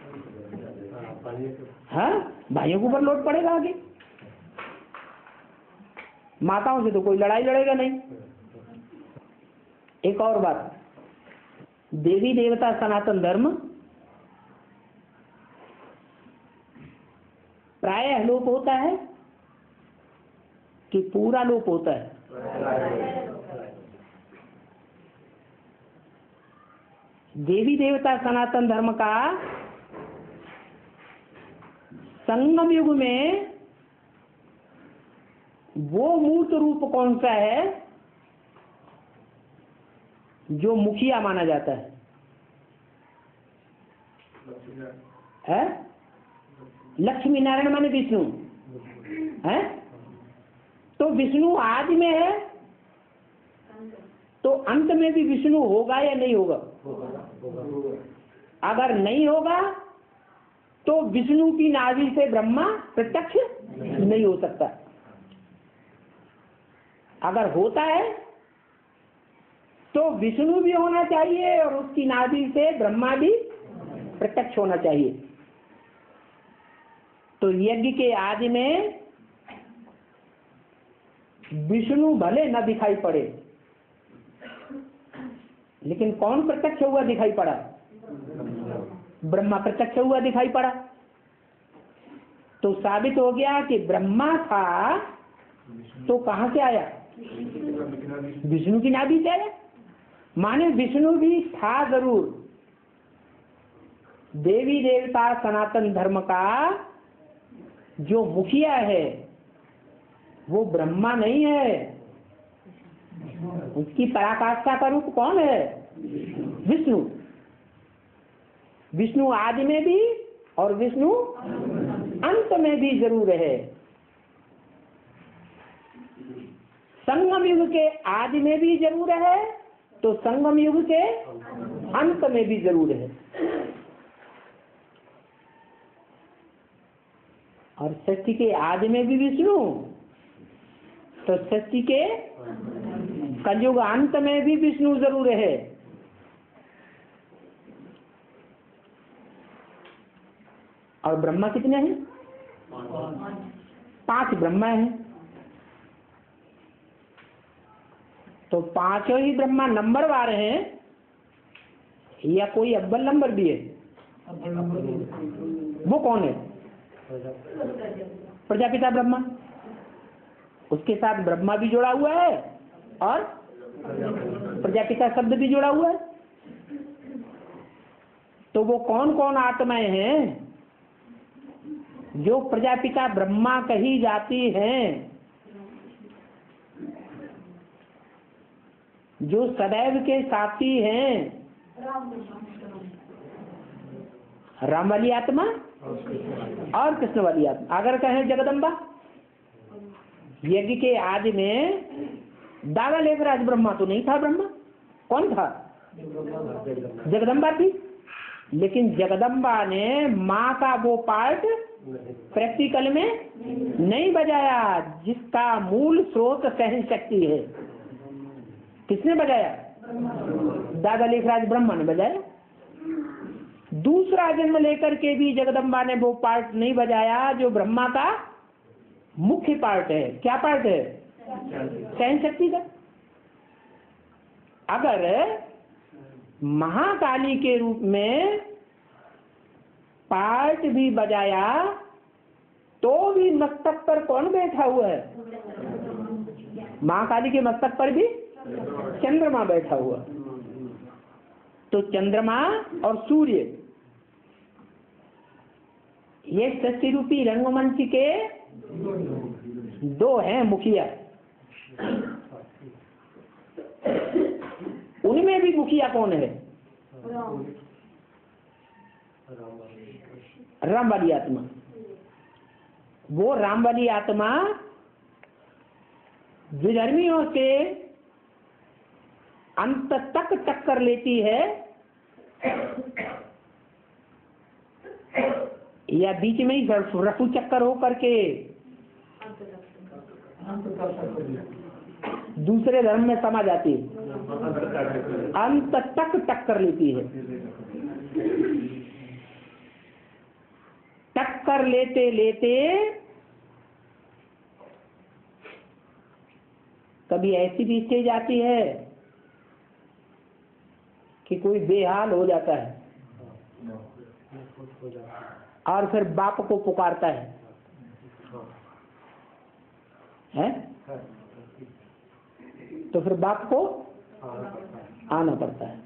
हाँ, भाइयों के ऊपर लोड पड़ेगा आगे। माताओं से तो कोई लड़ाई लड़ेगा नहीं। एक और बात, देवी देवता सनातन धर्म प्रायः लोप होता है कि पूरा लोप होता है? देवी देवता सनातन धर्म का संगम युग में वो मूर्त रूप कौन सा है जो मुखिया माना जाता है? है? लक्ष्मी नारायण माने विष्णु है। तो विष्णु आदि में है तो अंत में भी विष्णु होगा या नहीं होगा? अगर नहीं होगा तो विष्णु की नाभि से ब्रह्मा प्रत्यक्ष नहीं हो सकता। अगर होता है तो विष्णु भी होना चाहिए और उसकी नाभि से ब्रह्मा भी प्रत्यक्ष होना चाहिए। तो यज्ञ के आदि में विष्णु भले न दिखाई पड़े, लेकिन कौन प्रत्यक्ष हुआ दिखाई पड़ा? ब्रह्मा प्रत्यक्ष हुआ दिखाई पड़ा। तो साबित हो गया कि ब्रह्मा था तो कहां से आया? विष्णु की नाभि से आया। माने विष्णु भी था जरूर। देवी देवता सनातन धर्म का जो मुखिया है वो ब्रह्मा नहीं है, उसकी पराकाष्ठा का रूप कौन है? विष्णु। विष्णु आदि में भी और विष्णु अंत में भी जरूर है। संगम युग के आदि में भी जरूर है तो संगम युग के अंत में भी जरूर है। और सृष्टि के आदि में भी विष्णु तो सृष्टि के कलयुग अंत में भी विष्णु जरूर है। और ब्रह्मा कितने हैं? पांच ब्रह्मा हैं। तो पांचों ही ब्रह्मा नंबरवार हैं या कोई अव्वल नंबर भी है? वो कौन है? प्रजापिता ब्रह्मा। उसके साथ ब्रह्मा भी जुड़ा हुआ है और प्रजापिता शब्द भी जुड़ा हुआ है। तो वो कौन कौन आत्माएं हैं जो प्रजापिता ब्रह्मा कही जाती हैं, जो सदैव के साथी हैं? राम वाली आत्मा और कृष्ण वाली आत्मा। अगर कहें जगदम्बा, यज्ञ के आदि में दागा लेकर आज ब्रह्मा तो नहीं था। ब्रह्मा कौन था? जगदम्बा थी। लेकिन जगदम्बा ने माँ का वो पार्ट प्रैक्टिकल में नहीं बजाया जिसका मूल स्रोत सहन शक्ति है। किसने बजाया? दादा लेखराज ब्रह्मा ने बजाया। दूसरा जन्म लेकर के भी जगदम्बा ने वो पार्ट नहीं बजाया जो ब्रह्मा का मुख्य पार्ट है। क्या पार्ट है? सहन शक्ति का। अगर महाकाली के रूप में पार्ट भी बजाया तो भी मस्तक पर कौन बैठा हुआ है? महाकाली के मस्तक पर भी चंद्रमा बैठा हुआ। तो चंद्रमा और सूर्य ये सृष्टि रूपी रंगमंच के दो हैं मुखिया। उनमें भी मुखिया कौन है? राम वाली आत्मा। वो राम वाली आत्मा विधर्मियों से अंत तक टक्कर लेती है या बीच में ही रफू चक्कर हो करके दूसरे धर्म में समा जाती है? अंत तक टक्कर लेती है। टक्कर लेते लेते कभी ऐसी भी स्टेज आती है कि कोई बेहाल हो जाता है और फिर बाप को पुकारता है, है? तो फिर बाप को आना पड़ता है।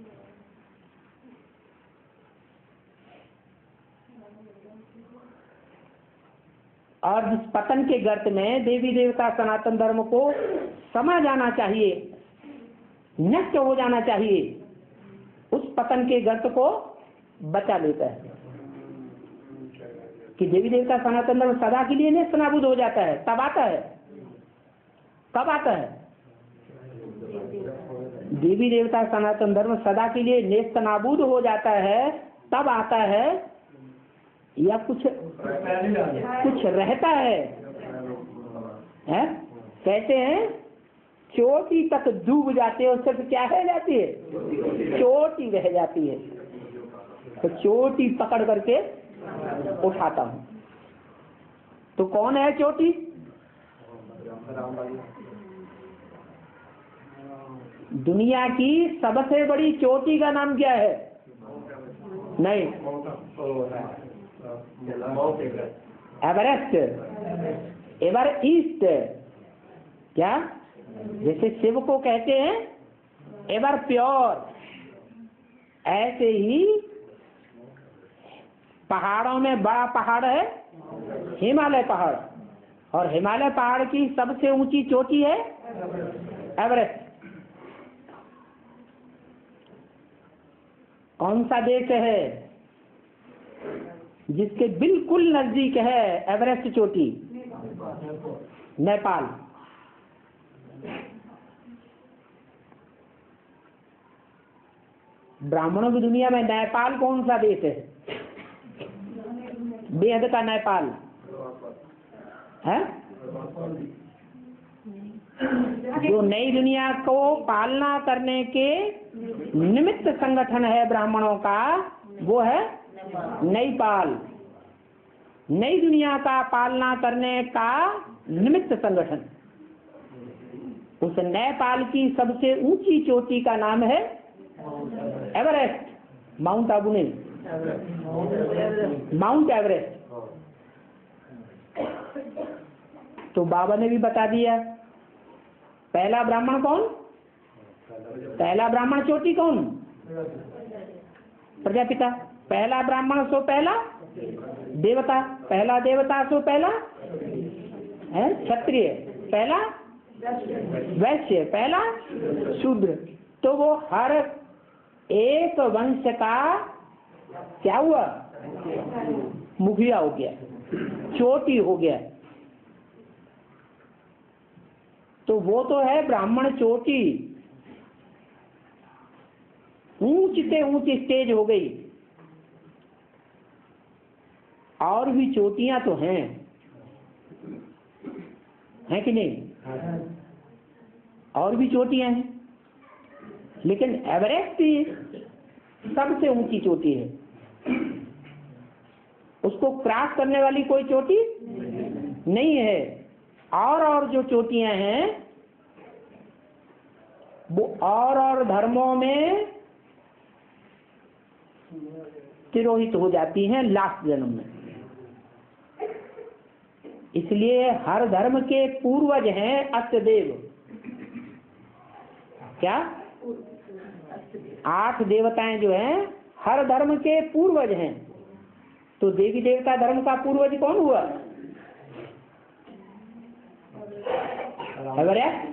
और जिस पतन के गर्त में देवी देवता सनातन धर्म को समा जाना चाहिए, नष्ट हो जाना चाहिए, उस पतन के गर्त को बचा लेता है कि देवी देवता सनातन धर्म सदा के लिए नष्ट नाबूद हो जाता है। तब आता है, कब आता है? देवी देवता सनातन धर्म सदा के लिए नेस्त नाबूद हो जाता है तब आता है या कुछ कुछ रहता है, है? कहते हैं चोटी तक डूब जाते हो, सिर्फ क्या रह जाती है? चोटी रह जाती है। तो चोटी पकड़ करके उठाता हूँ। तो कौन है चोटी? दुनिया की सबसे बड़ी चोटी का नाम क्या है? नहीं, एवरेस्ट, एवर ईस्ट। क्या? जैसे शिव को कहते हैं एवर प्योर, ऐसे ही पहाड़ों में बड़ा पहाड़ है हिमालय पहाड़, और हिमालय पहाड़ की सबसे ऊंची चोटी है एवरेस्ट। कौन सा देश है जिसके बिल्कुल नजदीक है एवरेस्ट चोटी? नेपाल। ब्राह्मणों की दुनिया में नेपाल कौन सा देश है? बेहद का नेपाल है, जो नई दुनिया को पालना करने के निमित्त संगठन है ब्राह्मणों का, वो है नेपाल। नई दुनिया का पालना करने का निमित्त संगठन। उस नेपाल की सबसे ऊंची चोटी का नाम है एवरेस्ट, माउंट आबू नहीं, माउंट एवरेस्ट। तो बाबा ने भी बता दिया। पहला ब्राह्मण कौन? पहला ब्राह्मण चोटी कौन? प्रजापिता। पहला ब्राह्मण सो पहला देवता, पहला देवता सो पहला है क्षत्रिय, पहला वैश्य, पहला शूद्र। तो वो हर एक वंश का क्या हुआ? मुखिया हो गया, चोटी हो गया। तो वो तो है ब्राह्मण चोटी, ऊंच से ऊंच स्टेज हो गई। और भी चोटियां तो हैं, हैं कि नहीं? और भी चोटियां हैं, लेकिन एवरेस्ट ही सबसे ऊंची चोटी है। उसको क्रॉस करने वाली कोई चोटी नहीं है। और और जो चोटियां हैं वो और और धर्मों में तिरोहित हो जाती हैं लास्ट जन्म में। इसलिए हर धर्म के पूर्वज हैं अष्टदेव। क्या? आठ देवताएं जो हैं हर धर्म के पूर्वज हैं। तो देवी देवता धर्म का पूर्वज कौन हुआ? एवरेस्ट,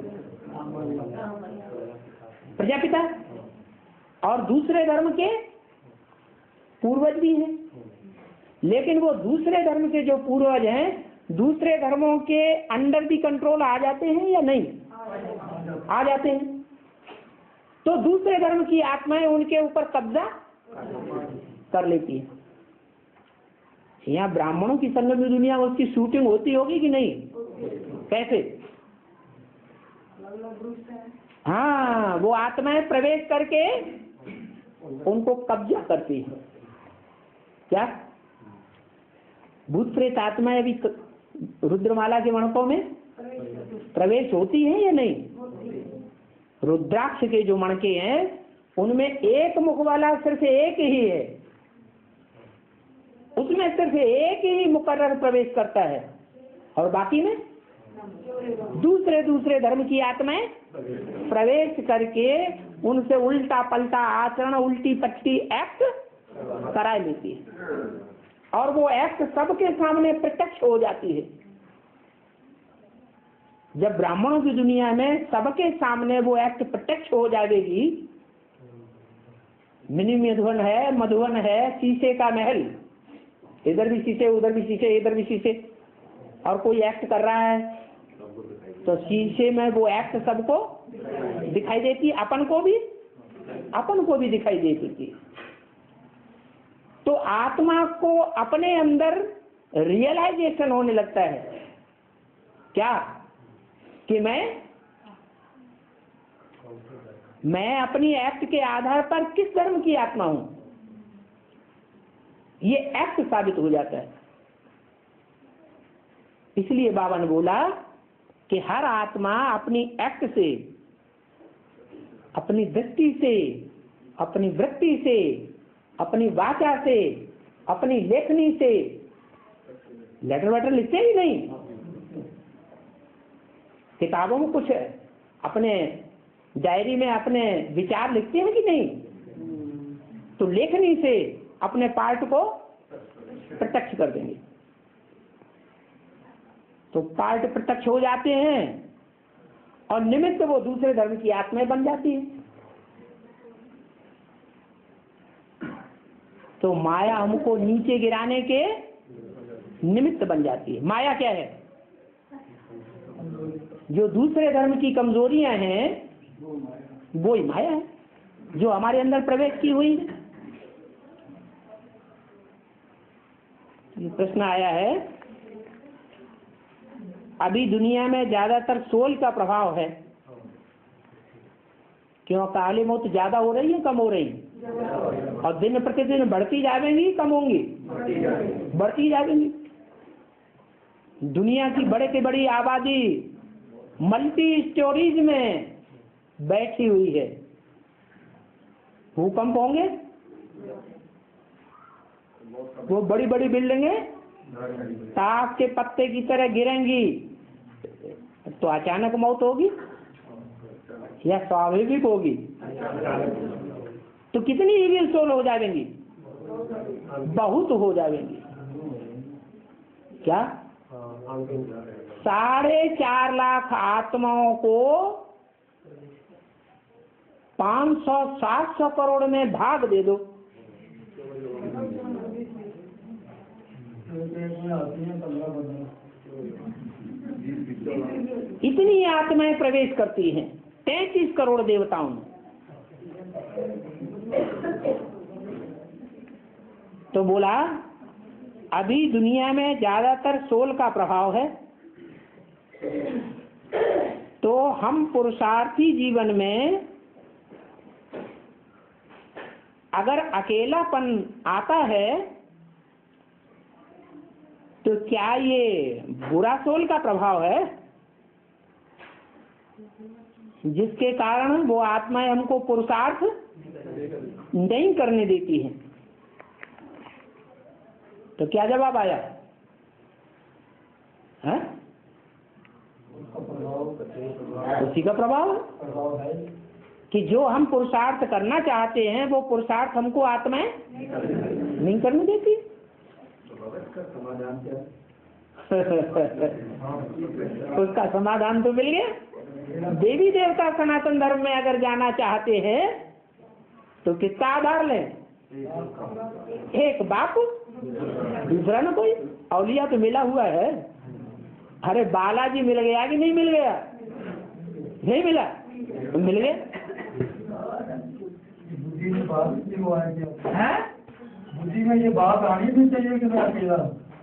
प्रजापिता। और दूसरे धर्म के पूर्वज भी हैं, लेकिन वो दूसरे धर्म के जो पूर्वज हैं दूसरे धर्मों के अंडर भी कंट्रोल आ जाते हैं या नहीं? आ जाते हैं। तो दूसरे धर्म की आत्माएं उनके ऊपर कब्जा कर लेती है। यहाँ ब्राह्मणों की संगम में दुनिया में उसकी शूटिंग होती होगी कि नहीं? कैसे? हाँ, वो आत्माएं प्रवेश करके उनको कब्जा करती है। क्या? भूत प्रेत आत्माएं भी रुद्रमाला के मणकों में प्रवेश होती है या नहीं? रुद्राक्ष के जो मणके हैं उनमें एक मुख वाला सिर्फ एक ही है, उसमें सिर्फ एक ही मुकर्रर प्रवेश करता है, और बाकी में दूसरे दूसरे धर्म की आत्माएं प्रवेश करके उनसे उल्टा पलटा आचरण, उल्टी पट्टी एक्ट करा लेती है, और वो एक्ट सबके सामने प्रत्यक्ष हो जाती है। जब ब्राह्मणों की दुनिया में सबके सामने वो एक्ट प्रत्यक्ष हो जाएगी, मिनी मधुवन है, मधुवन है, शीशे का महल, इधर भी शीशे, उधर भी शीशे, इधर भी शीशे, और कोई एक्ट कर रहा है तो शीशे में वो एक्ट सबको दिखाई देती है, अपन को भी अपन को भी दिखाई देती थी। तो आत्मा को अपने अंदर रियलाइजेशन होने लगता है क्या? कि मैं मैं अपनी एक्ट के आधार पर किस धर्म की आत्मा हूं, ये एक्ट साबित हो जाता है। इसलिए बाबा ने बोला कि हर आत्मा अपनी एक्ट से, अपनी दृष्टि से, अपनी वृत्ति से, अपनी वाचा से, अपनी लेखनी से, लेटर वेटर लिखते ही नहीं, किताबों में कुछ अपने डायरी में अपने विचार लिखते हैं कि नहीं, तो लेखनी से अपने पार्ट को प्रत्यक्ष कर देंगे, तो पार्ट प्रत्यक्ष हो जाते हैं और निमित्त वो दूसरे धर्म की आत्माएं बन जाती है। तो माया हमको नीचे गिराने के निमित्त बन जाती है। माया क्या है? जो दूसरे धर्म की कमजोरियां हैं वो ही माया है, जो हमारे अंदर प्रवेश की हुई है। ये प्रश्न आया है, अभी दुनिया में ज्यादातर सोल का प्रभाव है, क्यों काली मौत ज्यादा हो रही है कम हो रही है? और दिन प्रतिदिन बढ़ती जाएंगी कम होंगी? बढ़ती जाएंगी। दुनिया की बड़े से बड़ी आबादी मल्टी स्टोरीज में बैठी हुई है, भूकंप होंगे, वो बड़ी बड़ी बिल्डिंगें ताक के पत्ते की तरह गिरेंगी, तो अचानक मौत होगी या स्वाभाविक होगी? तो कितनी इविल सोल हो जाएंगी? बहुत हो जाएंगी। क्या साढ़े चार लाख आत्माओं को पांच सौ सात सौ करोड़ में भाग दे दो, इतनी आत्माएं प्रवेश करती हैं तैंतीस करोड़ देवताओं में। तो बोला अभी दुनिया में ज्यादातर सोल का प्रभाव है, तो हम पुरुषार्थी जीवन में अगर अकेलापन आता है तो क्या ये बुरा सोल का प्रभाव है, जिसके कारण वो आत्माएं हमको पुरुषार्थ नहीं करने देती हैं? तो क्या जवाब आया है? उसी का प्रभाव है कि जो हम पुरुषार्थ करना चाहते हैं वो पुरुषार्थ हमको आत्माएं नहीं करने देती। उसका समाधान तो मिल गया। देवी देवता सनातन धर्म में अगर जाना चाहते हैं तो किसका आधार लें? एक बाप, दूसरा ना कोई। औलिया तो मिला हुआ है। अरे बालाजी मिल गया कि नहीं मिल गया? नहीं मिला तो मिल गया। बुद्धि में ये बात आनी भी चाहिए कि मैं अकेला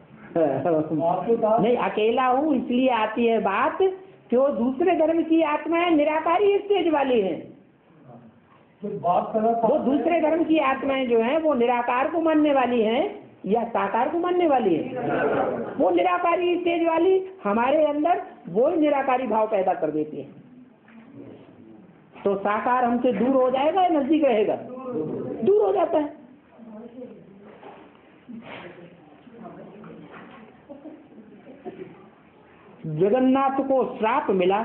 नहीं अकेला हूँ इसलिए आती है बात कि वो दूसरे धर्म की आत्माएं निराकारी स्टेज वाली हैं। वो दूसरे धर्म की आत्माएं जो हैं वो निराकार को मानने वाली हैं या साकार को मानने वाली है? वो निराकारी स्टेज वाली हमारे अंदर वो निराकारी भाव पैदा कर देती है। तो साकार हमसे दूर हो जाएगा या नजदीक रहेगा? दूर हो जाता है। जगन्नाथ को श्राप मिला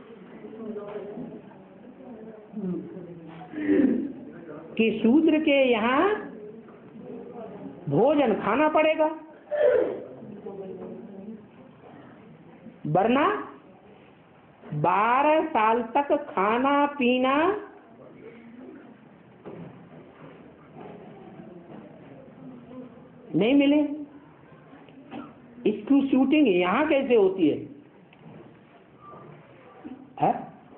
कि शूद्र के यहाँ भोजन खाना पड़ेगा, वरना बारह साल तक खाना पीना नहीं मिले। इसकी शूटिंग यहाँ कैसे होती है, है?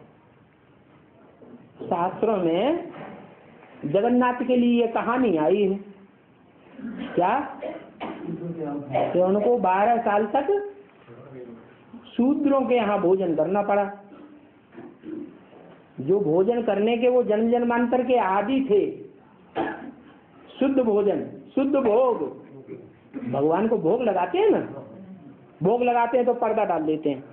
शास्त्रों में जगन्नाथ के लिए ये कहानी आई है क्या कि उनको बारह साल तक शूद्रों के यहाँ भोजन करना पड़ा। जो भोजन करने के वो जन्म जन्मांतर के आदि थे, शुद्ध भोजन, शुद्ध भोग। भगवान को भोग लगाते हैं ना, भोग लगाते हैं तो पर्दा डाल देते हैं।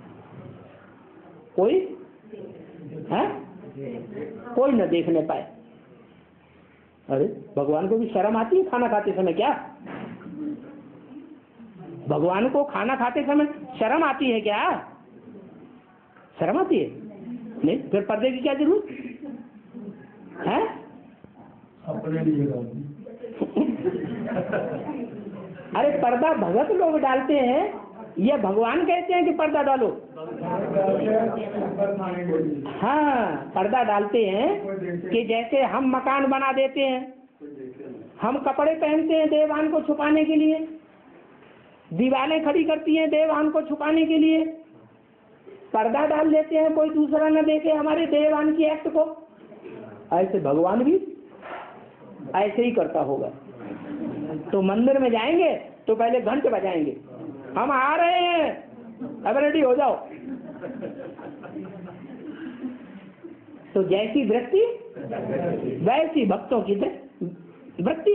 कोई है, कोई न देखने पाए। अरे भगवान को भी शर्म आती है खाना खाते समय? क्या भगवान को खाना खाते समय शर्म आती है क्या? शर्म आती है? नहीं, फिर पर्दे की क्या जरूरत है? अपने लिए अरे पर्दा भगत लोग डालते हैं, ये भगवान कहते हैं कि पर्दा डालो? हाँ, पर्दा डालते हैं कि जैसे हम मकान बना देते हैं, हम कपड़े पहनते हैं देवान को छुपाने के लिए, दीवारें खड़ी करती हैं देवान को छुपाने के लिए, पर्दा डाल देते हैं कोई दूसरा न देखे हमारे देवान की एक्ट को। ऐसे भगवान भी ऐसे ही करता होगा। तो मंदिर में जाएंगे तो पहले घंट बजाएंगे, हम आ रहे हैं, अब रेडी हो जाओ। तो जैसी वृत्ति वैसी भक्तों की वृत्ति,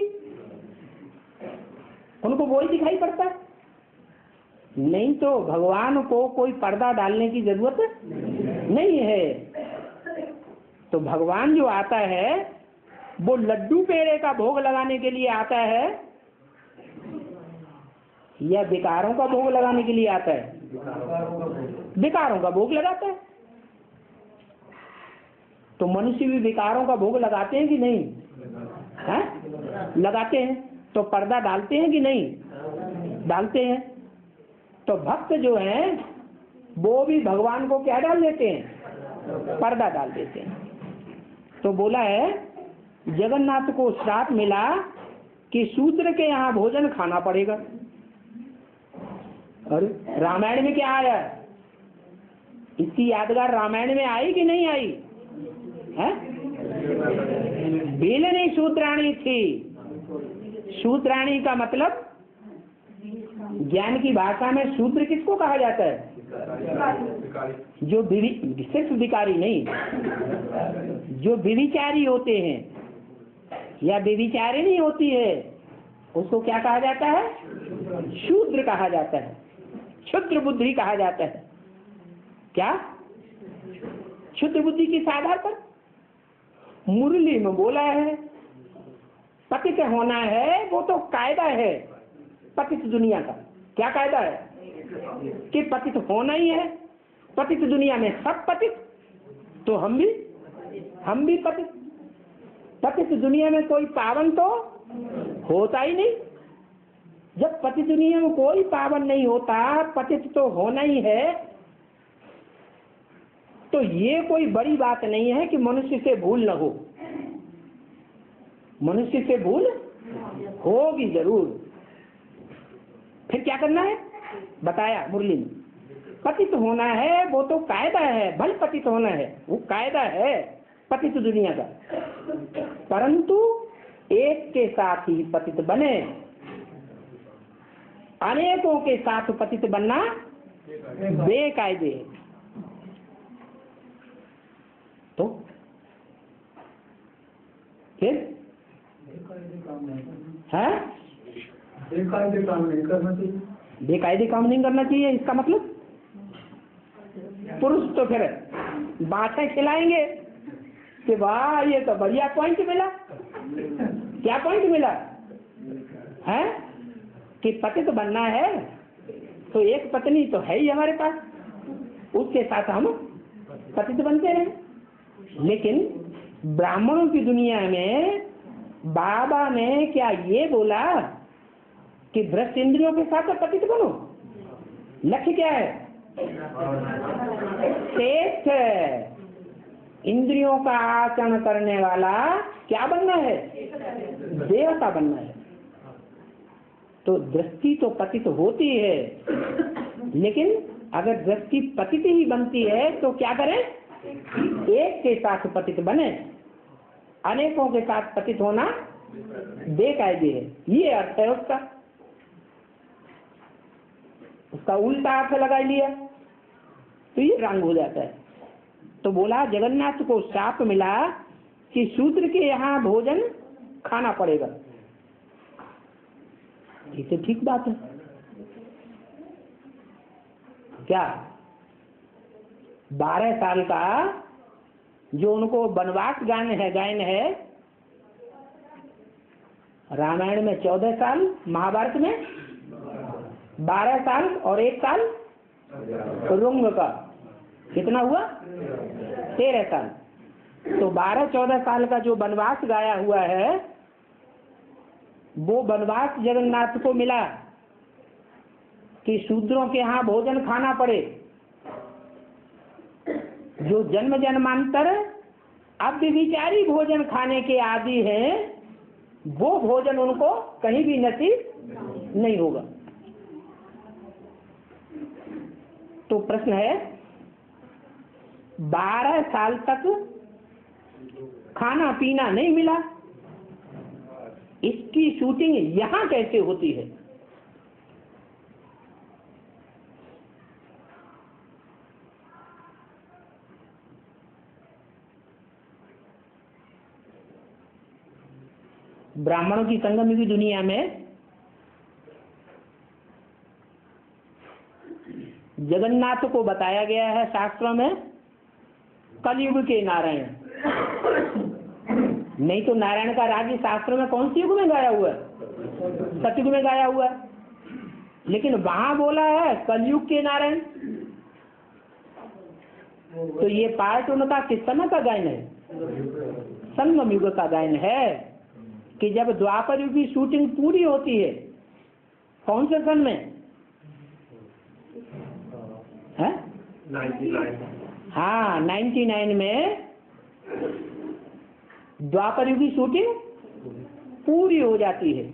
उनको वही दिखाई पड़ता है। नहीं तो भगवान को कोई पर्दा डालने की जरूरत नहीं है। तो भगवान जो आता है वो लड्डू पेड़े का भोग लगाने के लिए आता है या विकारों का भोग लगाने के लिए आता है? विकारों का भोग लगाता है। तो मनुष्य भी विकारों का भोग लगाते हैं कि नहीं? है? लगाते हैं। तो पर्दा डालते हैं कि नहीं? डालते हैं। तो भक्त जो हैं वो भी भगवान को क्या डाल देते हैं? पर्दा डाल देते हैं। तो बोला है जगन्नाथ को श्राप मिला कि शूद्र के यहाँ भोजन खाना पड़ेगा। अरे रामायण में क्या आया? इसकी यादगार रामायण में आई कि नहीं आई? है? बेलनी शूद्राणी थी। शूद्राणी का मतलब ज्ञान की भाषा में शूद्र किसको कहा जाता है? जो सिर्फ विकारी नहीं, जो विविचारी होते हैं या विविचारिणी होती है उसको क्या कहा जाता है? शूद्र कहा जाता है, क्षुद्र बुद्धि कहा जाता है। क्या? क्षुद्र बुद्धि किस आधार पर? मुरली में बोला है पतित होना है, वो तो कायदा है पतित दुनिया का। क्या कायदा है? कि पतित होना ही है। पतित दुनिया में सब पतित, तो हम भी हम भी पतित। पतित दुनिया में कोई पावन तो होता ही नहीं। जब पतित दुनिया में कोई पावन नहीं होता, पतित तो होना ही है, तो ये कोई बड़ी बात नहीं है कि मनुष्य से भूल न हो। मनुष्य से भूल होगी जरूर। फिर क्या करना है बताया मुरली में। पतित होना है वो तो कायदा है, भल पतित होना है वो कायदा है पतित दुनिया का। परंतु एक के साथ ही पतित बने, अनेकों के साथ पतित बनना बेकायदे। तो फिर है बेकायदे काम नहीं करना चाहिए। बेकायदे काम नहीं करना चाहिए, इसका मतलब पुरुष तो फिर बातें खिलाएंगे कि वाह ये तो बढ़िया पॉइंट मिला। क्या पॉइंट मिला है? कि पतित बनना है तो एक पत्नी तो है ही हमारे पास, उसके साथ हम पतित बनते हैं। लेकिन ब्राह्मणों की दुनिया में बाबा ने क्या ये बोला कि भ्रष्ट इंद्रियों के साथ पतित बनो? लक्ष्य क्या है? श्रेष्ठ इंद्रियों का आचरण करने वाला क्या बनना है? देवता बनना है। तो दृष्टि तो पतित होती है, लेकिन अगर दृष्टि पतित ही बनती है तो क्या करें? एक के साथ पतित बने, अनेकों के साथ पतित होना बेकायदे है। ये अर्थ है उसका। उसका उल्टा अर्थ लगा लिया तो ये रंग हो जाता है। तो बोला जगन्नाथ को शाप मिला कि शूद्र के यहाँ भोजन खाना पड़ेगा। ये तो ठीक बात है क्या? बारह साल का जो उनको वनवास गायन है गायन है, रामायण में चौदह साल, महाभारत में बारह साल और एक साल रुंग का, कितना हुआ? तेरह साल। तो बारह चौदह साल का जो वनवास गाया हुआ है वो वनवास जगन्नाथ को मिला कि शूद्रों के यहाँ भोजन खाना पड़े। जो जन्म जन्मांतर अब विचारी भोजन खाने के आदि हैं, वो भोजन उनको कहीं भी नसीब नहीं होगा। तो प्रश्न है, बारह साल तक खाना पीना नहीं मिला, इसकी शूटिंग यहां कैसे होती है? ब्राह्मणों की संगम की दुनिया में जगन्नाथ को बताया गया है शास्त्रों में कलयुग के नारायण। नहीं तो नारायण का राज्य शास्त्रों में कौन सी युग में गाया हुआ है? सतयुग में गाया हुआ है। लेकिन वहां बोला है कलयुग के नारायण। तो ये पार्ट उनका किस समय का गायन है? संगम युग का गायन है कि जब द्वापर युग की शूटिंग पूरी होती है। कौन से सन में है? हाँ, नाइन्टी नाइन में द्वापर युग की शूटिंग पूरी हो जाती है।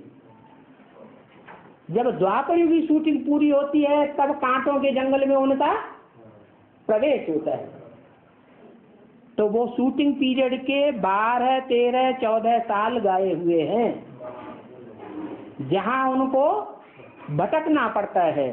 जब द्वापर युग की शूटिंग पूरी होती है तब कांटों के जंगल में उनका प्रवेश होता है। तो वो शूटिंग पीरियड के बारह तेरह चौदह साल गाए हुए हैं, जहां उनको भटकना पड़ता है।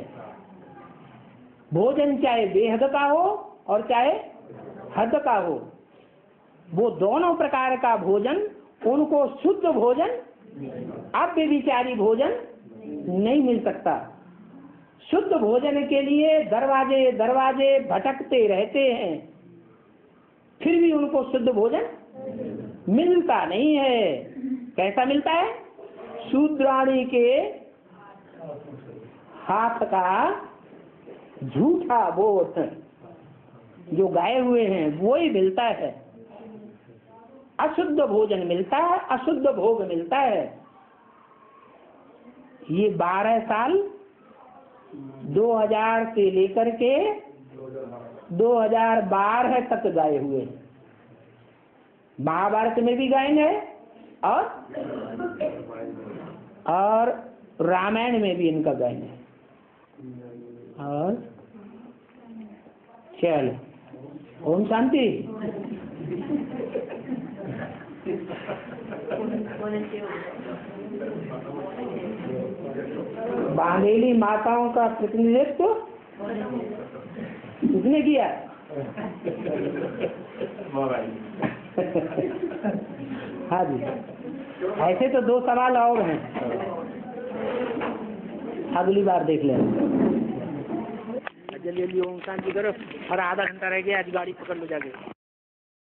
भोजन चाहे बेहद का हो और चाहे हद का हो, वो दोनों प्रकार का भोजन उनको शुद्ध भोजन, अव्यभिचारी भोजन नहीं मिल सकता। शुद्ध भोजन के लिए दरवाजे दरवाजे भटकते रहते हैं, फिर भी उनको शुद्ध भोजन मिलता नहीं है। कैसा मिलता है? शूद्राणी के हाथ का झूठा बोध जो गाए हुए हैं वो ही मिलता है। अशुद्ध भोजन मिलता है, अशुद्ध भोग मिलता है। ये बारह साल दो हज़ार से लेकर के दो हज़ार बारह तक गाए हुए हैं। महाभारत में भी गायन है और और रामायण में भी इनका गायन है। और चल ओम शांति। बांधेली माताओं का प्रतिनिधित्व किसने किया? हाँ जी, ऐसे तो दो सवाल और हैं, अगली बार देख लेंगे। जल्दी जल्दी ओम शांति करो, और आधा घंटा रह गया, आज गाड़ी पकड़ लो जाके।